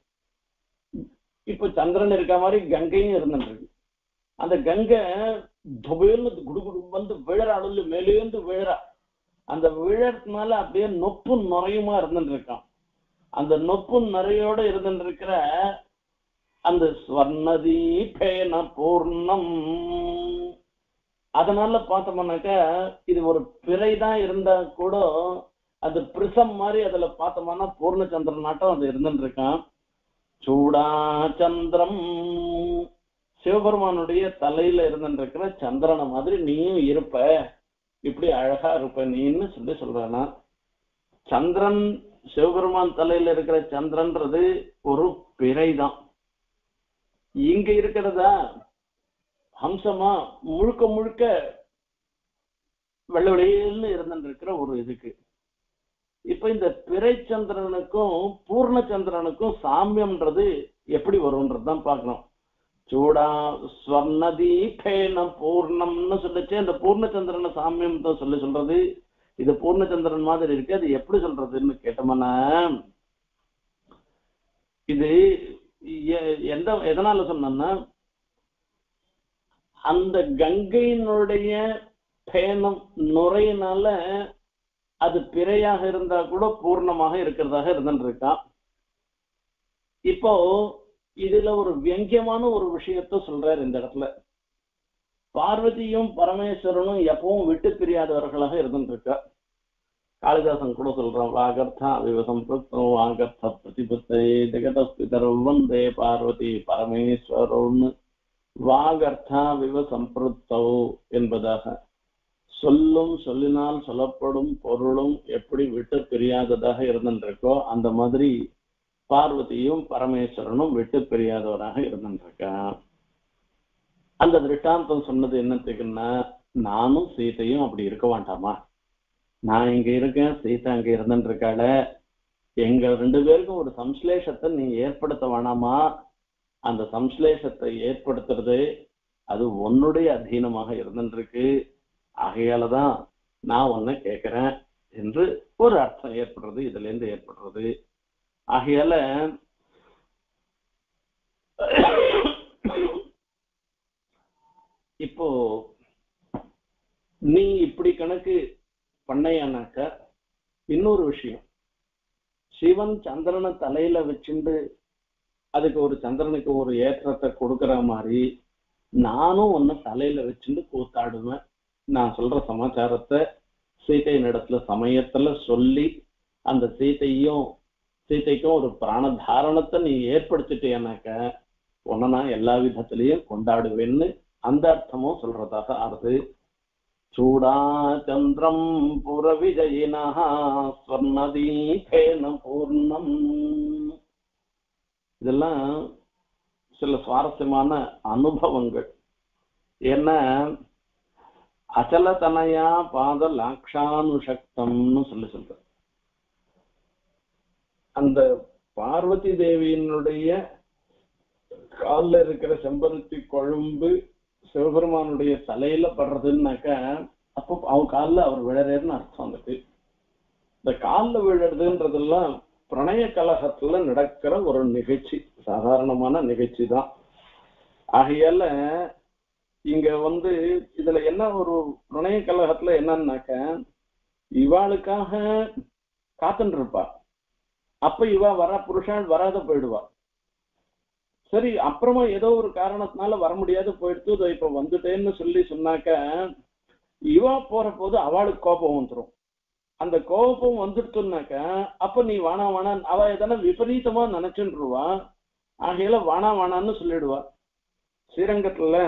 இப்ப சந்திரன் இருக்க மாதிரி கங்கையும் இருந்துருக்கு. அந்த கங்கை துபேல்னு குடுகுடு விழற அழுது மேலேந்து விழறா. அந்த விழறதுனால அப்படியே நொப்பு நுறையுமா இருந்துருக்கான். அந்த நொப்பு நுறையோட இருந்துருக்கிற அந்த ஸ்வர்ணதீபேன பூர்ணம். அதனால பார்த்தோம்னாக்க இது ஒரு பிறைதான் இருந்தா கூட அது பிரிசம் மாதிரி அதுல பார்த்தோம்னா பூர்ணச்சந்திரனாட்டம் அது இருந்துருக்கான். சூடா சந்திரம், சிவபெருமானுடைய தலையில இருந்துருக்கிற சந்திரனை மாதிரி நீயும் இருப்ப, இப்படி அழகா இருப்ப நீன்னு சொல்றானா. சந்திரன் சிவபெருமான் தலையில இருக்கிற சந்திரன்றது ஒரு பிறைதான். இங்க இருக்கிறதா ஹம்சமா முழுக்க முழுக்க வெள்ள வெளியில இருந்துட்டு இருக்கிற ஒரு இதுக்கு. இப்ப இந்த பிறைச்சந்திரனுக்கும் பூர்ணச்சந்திரனுக்கும் சாமியம்ன்றது எப்படி வரும்ன்றதுதான் பார்க்கணும். சூடா ஸ்வர்ணதீபேன பூர்ணம்னு சொல்லிச்சு, அந்த பூர்ணச்சந்திரன சாமியம் தான் சொல்றது. இது பூர்ணச்சந்திரன் மாதிரி இருக்கு, அது எப்படி சொல்றதுன்னு கேட்டோம்னா, இது எதனால சொன்னா, அந்த கங்கையினுடைய பேனம் நுரையினால அது பிறையாக இருந்தா கூட பூர்ணமாக இருக்கிறதாக இருந்துருக்கான். இப்போ இதுல ஒரு வியங்கியமான ஒரு விஷயத்த சொல்றாரு இந்த இடத்துல. பார்வதியும் பரமேஸ்வரனும் எப்பவும் விட்டு பிரியாதவர்களாக இருந்துருக்கா. காளிதாசன் கூட சொல்றான், வாகர்த்தா விவசம்பிருத்தம் வாகர்த்த பிரதிபத்தை ஜெகதஸ்பிதர் வந்தே பார்வதி பரமேஸ்வரன்னு வாகர்த்தா விவசம்பிருத்தோ என்பதாக. சொல்லும் சொல்லினால் சொல்லப்படும் பொருளும் எப்படி விட்டு பிரியாததாக இருந்துருக்கோ அந்த மாதிரி பார்வதியும் பரமேஸ்வரனும் விட்டு பிரியாதவராக இருந்துருக்கா. அந்த திருஷ்டாந்தம் சொன்னது என்னத்துக்குன்னா, நானும் சீதையும் அப்படி இருக்க வேண்டாமா? நான் இங்க இருக்கேன், சீதா அங்க இருந்துட்டு இருக்காள, எங்க ரெண்டு பேருக்கும் ஒரு சம்ஸ்லேஷத்தை நீ ஏற்படுத்த வேணாமா? அந்த சம்ஸ்லேஷத்தை ஏற்படுத்துறது அது உன்னுடைய அதீனமாக இருந்துட்டு இருக்கு. ஆகையாலதான் நான் உன்னை கேட்கிறேன் என்று ஒரு அர்த்தம் ஏற்படுறது, இதுல இருந்து ஏற்படுறது. ஆகையால இப்போ நீ இப்படி கணக்கு பண்ணையானாக்க இன்னொரு விஷயம், சிவன் சந்திரனை தலையில வச்சுண்டு அதுக்கு ஒரு சந்திரனுக்கு ஒரு ஏற்றத்தை கொடுக்கற மாதிரி நானும் ஒன்னு தலையில வச்சுட்டு கூத்தாடுவேன். நான் சொல்ற சமாச்சாரத்தை சீதையின் இடத்துல சமயத்துல சொல்லி அந்த சீதைக்கும் ஒரு பிராணதாரணத்தை நீ ஏற்படுத்திட்டேனாக்க உன்னை நான் எல்லா விதத்திலையும் கொண்டாடுவேன்னு அந்த அர்த்தமும் சொல்றதாக ஆறுது. சூடா சந்திரம் புற விஜயினா ஸ்வர்ணதீபேன பூர்ணம். இதெல்லாம் சில சுவாரஸ்யமான அனுபவங்கள். ஏன்னா அச்சலதனையா பாத லாக்ஷானுசக்தம்னு சொல்ற அந்த பார்வதி தேவியினுடைய காலில் இருக்கிற செம்பருத்தி கொழும்பு சிவபெருமானுடைய தலையில படுறதுன்னாக்க அப்போ அவன் காலில் அவர் விழறேன்னு அர்த்தம். வந்துட்டு இந்த காலில் விழுறதுன்றதெல்லாம் பிரணய கலகத்துல நடக்கிற ஒரு நிகழ்ச்சி, சாதாரணமான நிகழ்ச்சி தான். ஆகையால இங்க இதுல என்ன ஒரு பிரணய கலகத்துல என்னன்னாக்க, இவாளுக்காக காத்துட்டு இருப்பா. அப்ப இவ புருஷன் வராத போயிடுவா. சரி, அப்புறமா ஏதோ ஒரு காரணத்தினால வர முடியாது போயிடுத்து, இப்ப வந்துட்டேன்னு சொன்னாக்க இவா போற போது அவளுக்கு கோபம் வந்துடும். அந்த கோபம் வந்துடுச்சுன்னாக்க அப்ப நீ வானா அவ எதனா விபரீதமா நினைச்சுருவா. ஆகையில வானான்னு சொல்லிடுவா. ஸ்ரீரங்கத்துல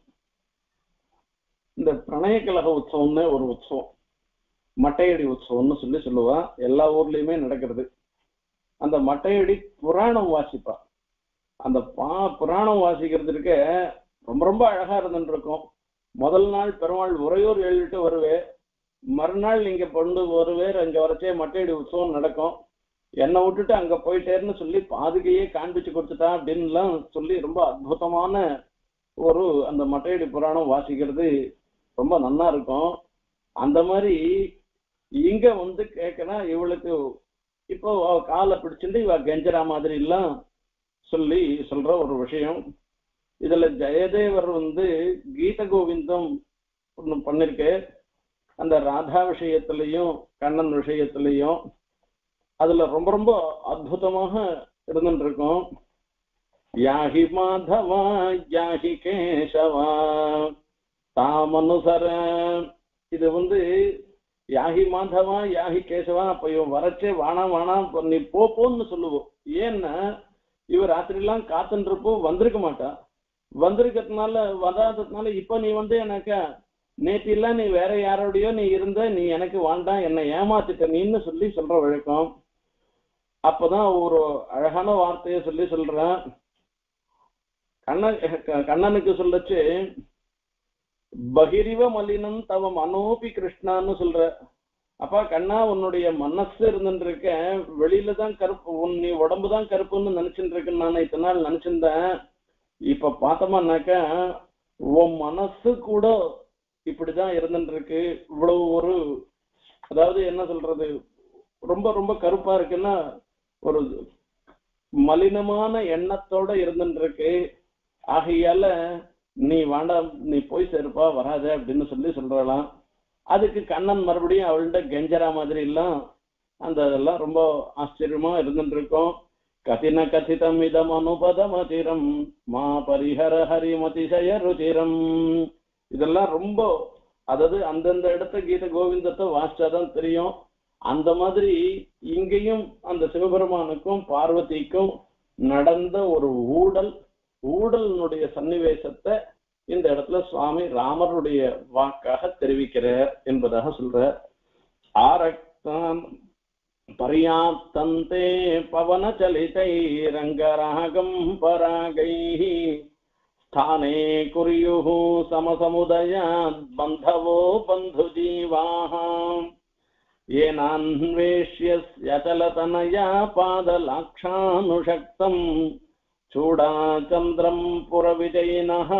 இந்த பிரணய கழக உற்சவம்னு ஒரு உற்சவம், மட்டையடி உற்சவம்னு சொல்லுவா. எல்லா ஊர்லயுமே நடக்கிறது. அந்த மட்டையடி புராணம் வாசிப்பா. அந்த புராணம் வாசிக்கிறதுக்கு ரொம்ப ரொம்ப அழகா இருந்துட்டு இருக்கும். முதல் நாள் பெருமாள் உரையூர் எழுதிட்டு வருவேன், மறுநாள் நீங்க பொண்ணு வருவேர், அங்க வரைச்சே மட்டையடி உற்சவம் நடக்கும். என்னை விட்டுட்டு அங்க போயிட்டேன்னு சொல்லி பாதுகையே காண்பிச்சு கொடுத்துட்டா அப்படின்லாம் சொல்லி ரொம்ப அற்புதமான ஒரு அந்த மட்டையடி புராணம் வாசிக்கிறது ரொம்ப நல்லா இருக்கும். அந்த மாதிரி இங்க கேட்கனா இவளுக்கு இப்போ காலை பிடிச்சிட்டு இவ கெஞ்சரா மாதிரி எல்லாம் சொல்ற ஒரு விஷயம். இதுல ஜெயதேவர் கீத கோவிந்தம் ஒண்ணு பண்ணிருக்கு. அந்த ராதா விஷயத்திலையும் கண்ணன் விஷயத்திலையும் அதுல ரொம்ப ரொம்ப அற்புதமாக இருந்துட்டு இருக்கும். யாஹி மாதவா யாஹி கேசவா தாமனுசர. இது யாஹி மாதவா யாஹி கேசவா. அப்ப இவன் வரச்சே வானா நீ போன்னு சொல்லுவோம். ஏன்னா இவ ராத்திரிலாம் காத்துட்டு இருப்போ, வந்திருக்க மாட்டா. வந்திருக்கிறதுனால வராததுனால இப்ப நீ எனக்கு நேற்றெல்லாம் நீ வேற யாரோடையோ நீ இருந்த, நீ எனக்கு வாண்டாம், என்னை ஏமாத்திட்ட நீன்னு சொல்ற வழக்கம். அப்பதான் ஒரு அழகான வார்த்தையை சொல்றேன். கண்ணனுக்கு சொல்லச்சு, பகிரிவ மலினம் தவ மனோபி கிருஷ்ணான்னு சொல்ற. அப்பா கண்ணா, உன்னுடைய மனசு இருந்துருக்க வெளியில தான் கருப்பு, நீ உடம்புதான் கருப்புன்னு நினைச்சுட்டு இருக்குன்னு நான் இத்தனை நாள் நினைச்சிருந்தேன். இப்ப பார்த்தோம்னாக்க உன் மனசு கூட இப்படிதான் இருந்துட்டு இருக்கு. இவ்வளவு ஒரு, அதாவது என்ன சொல்றது, ரொம்ப ரொம்ப கருப்பா இருக்குன்னா ஒரு மலினமான எண்ணத்தோட இருந்துட்டு இருக்கு. ஆகையால நீ வேண்டாம், நீ போய் சேருப்பா, வராத அப்படின்னு சொல்றாளாம். அதுக்கு கண்ணன் மறுபடியும் அவள்கிட்ட கெஞ்சரா மாதிரி எல்லாம் அந்த இதெல்லாம் ரொம்ப ஆச்சரியமா இருந்துட்டு இருக்கும். கதின கதிதம் இதம் அனுபதமதிரம் மா பரிஹர ஹரிமதிசய ருதிரம். இதெல்லாம் ரொம்ப, அதாவது அந்தந்த இடத்த கீத கோவிந்தத்தை வாசிச்சாதான் தெரியும். அந்த மாதிரி இங்கேயும் அந்த சிவபெருமானுக்கும் பார்வதிக்கும் நடந்த ஒரு ஊடலினுடைய சன்னிவேசத்தை இந்த இடத்துல சுவாமி ராமருடைய வாக்காக தெரிவிக்கிறார் என்பதாக சொல்ற. ஆரக்தான் பரியாப்தந்தே பவன சலிதை ரங்கராகம் பராகை ஸ்தானே குறியுஹு சமசமுதயாத் பந்தவோ பந்து ஜீவாஹாம் ஏனான்வேஷ்ய சலதனயா பாதலாக்ஷானுஷக்தம் சூடாச்சந்திரம் புரவிஜயினஹ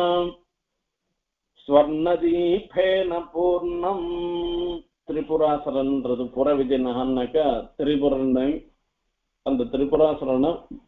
ஸ்வர்ணதீபேன பூர்ணம். திரிபுராசுரன்றது புறவிஜயனஹான்னாக்கா திரிபுரனை, அந்த திரிபுராசுரனை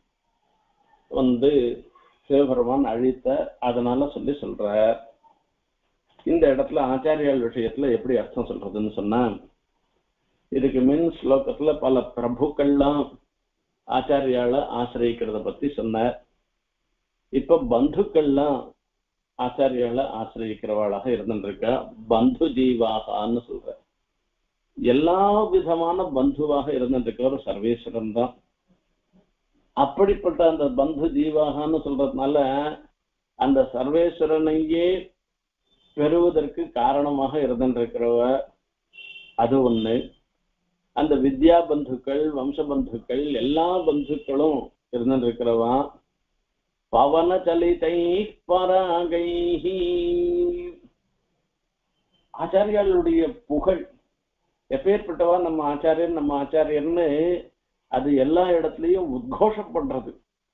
சிவபெருமான் அழித்த, அதனால சொல்ற. இந்த இடத்துல ஆச்சாரியால் விஷயத்துல எப்படி அர்த்தம் சொல்றதுன்னு சொன்னா, இதுக்கு மின் ஸ்லோகத்துல பல பிரபுக்கள்லாம் ஆச்சாரியால ஆசிரியக்கிறத பத்தி சொன்னார். இப்ப பந்துக்கள்லாம் ஆச்சாரியால ஆசிரியக்கிறவாளாக இருந்துருக்கா. பந்து ஜீவாகான்னு சொல்ற. எல்லா விதமான பந்துவாக இருந்துருக்கவர் சர்வேஸ்வரன் தான். அப்படிப்பட்ட அந்த பந்து ஜீவாகான்னு சொல்றதுனால அந்த சர்வேஸ்வரனையே பெறுவதற்கு காரணமாக இருந்துருக்கிறவ அது ஒண்ணு. அந்த வித்யா பந்துக்கள், வம்ச பந்துக்கள், எல்லா பந்துக்களும் இருந்துருக்கிறவா. பவன சலிதை பராகை, ஆச்சாரியாளுடைய புகழ் எப்பேற்பட்டவா நம்ம ஆச்சாரியர்னு அது எல்லா இடத்துலயும் உத்கோஷப்படுறது.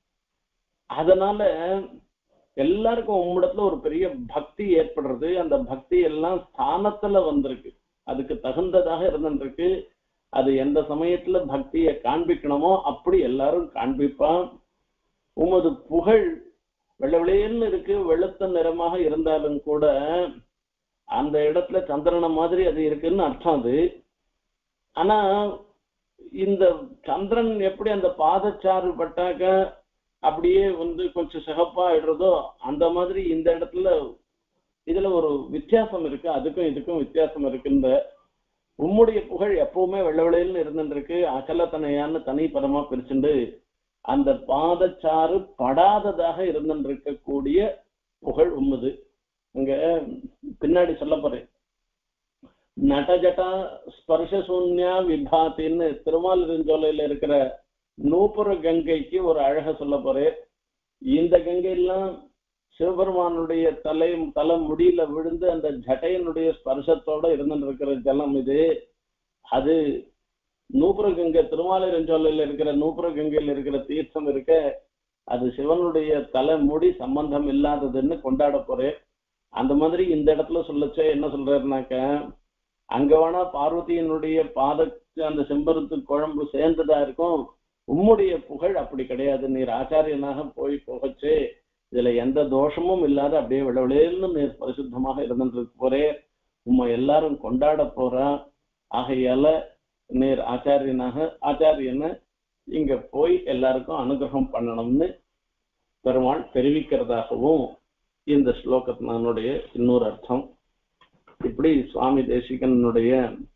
அதனால எல்லாருக்கும் உம்மிடத்துல ஒரு பெரிய பக்தி ஏற்படுறது. அந்த பக்தி எல்லாம் ஸ்தானத்துல வந்திருக்கு, அதுக்கு தகுந்ததாக இருந்துருக்கு. அது எந்த சமயத்துல பக்தியை காண்பிக்கணுமோ அப்படி எல்லாரும் காண்பிப்பான். உமது புகழ் வெள்ளவெளியன்னு இருக்கு, வெளுத்த நிறமாக இருந்தாலும் கூட அந்த இடத்துல சந்திரன மாதிரி அது இருக்குன்னு அர்த்தம் அது. ஆனா இந்த சந்திரன் எப்படி அந்த பாதச்சாறு பட்டாக்க அப்படியே கொஞ்சம் சிகப்பா ஆயிடுறதோ அந்த மாதிரி இந்த இடத்துல இதுல ஒரு வித்தியாசம் இருக்கு. அதுக்கும் இதுக்கும் வித்தியாசம் இருக்குன்ற உம்முடைய புகழ் எப்பவுமே வெள்ளவெளியல்னு இருந்துருக்கு. அகலத்தனையான்னு தனி பதமா பிரிச்சுண்டு அந்த பாதச்சாறு படாததாக இருந்துருக்கக்கூடிய புகழ் உம்முது. இங்க பின்னாடி சொல்ல போறேன். நடஜட்டா ஸ்பர்ஷசூன்யா விபாத்தின்னு திருமாலிருஞ்சோலையில இருக்கிற நூப்புர கங்கைக்கு ஒரு அழக சொல்ல போறேன். இந்த கங்கையெல்லாம் சிவபெருமானுடைய தலை முடியில விழுந்து அந்த ஜட்டையனுடைய ஸ்பர்சத்தோட இருந்துருக்கிற ஜலம் இது. அது நூப்புர கங்கை, திருமாலிருஞ்சோலையில இருக்கிற நூப்புர கங்கையில இருக்கிற தீர்த்தம் இருக்க, அது சிவனுடைய தலை முடி சம்பந்தம் இல்லாததுன்னு கொண்டாட போறேன். அந்த மாதிரி இந்த இடத்துல சொல்லச்சே என்ன சொல்றாருனாக்க, அங்க வேணா பார்வதியினுடைய அந்த செம்பருத்து குழம்பு சேர்ந்துதா இருக்கும், உம்முடைய புகழ் அப்படி கிடையாது. நீர் ஆச்சாரியனாக போய் போகச்சு இதுல எந்த தோஷமும் இல்லாத அப்படியே விடவிடேன்னு நீர் பரிசுத்தமாக இருந்துட்டு போறே, உம்மை எல்லாரும் கொண்டாட போறா. ஆகையால நீர் ஆச்சாரியனை இங்க போய் எல்லாருக்கும் அனுகிரகம் பண்ணணும்னு பெருமாள் தெரிவிக்கிறதாகவும் இந்த ஸ்லோகத்தினுடைய இன்னொரு அர்த்தம். இப்படி சுவாமி தேசிகனுடைய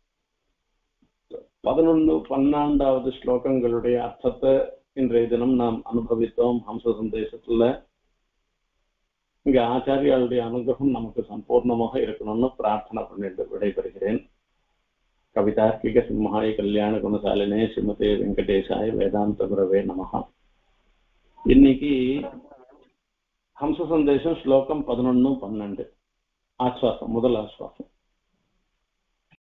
11-12வது ஸ்லோகங்களுடைய அர்த்தத்தை இன்றைய தினம் நாம் அனுபவித்தோம் ஹம்ச சந்தேசத்துல. இங்க ஆச்சாரியாளுடைய அனுகிரகம் நமக்கு சம்பூர்ணமாக இருக்கணும்னு பிரார்த்தனை பண்ணிட்டு விடைபெறுகிறேன். கவிதார்க்கிக சிம்ஹாய கல்யாண குணசாலினே ஸ்ரீமதே வெங்கடேசாய வேதாந்த குரவே நமஹ. இன்னைக்கு ஹம்ச சந்தேசம் ஸ்லோகம் 11-12. ஆஸ்வாசம் முதல் ஆஸ்வாசம்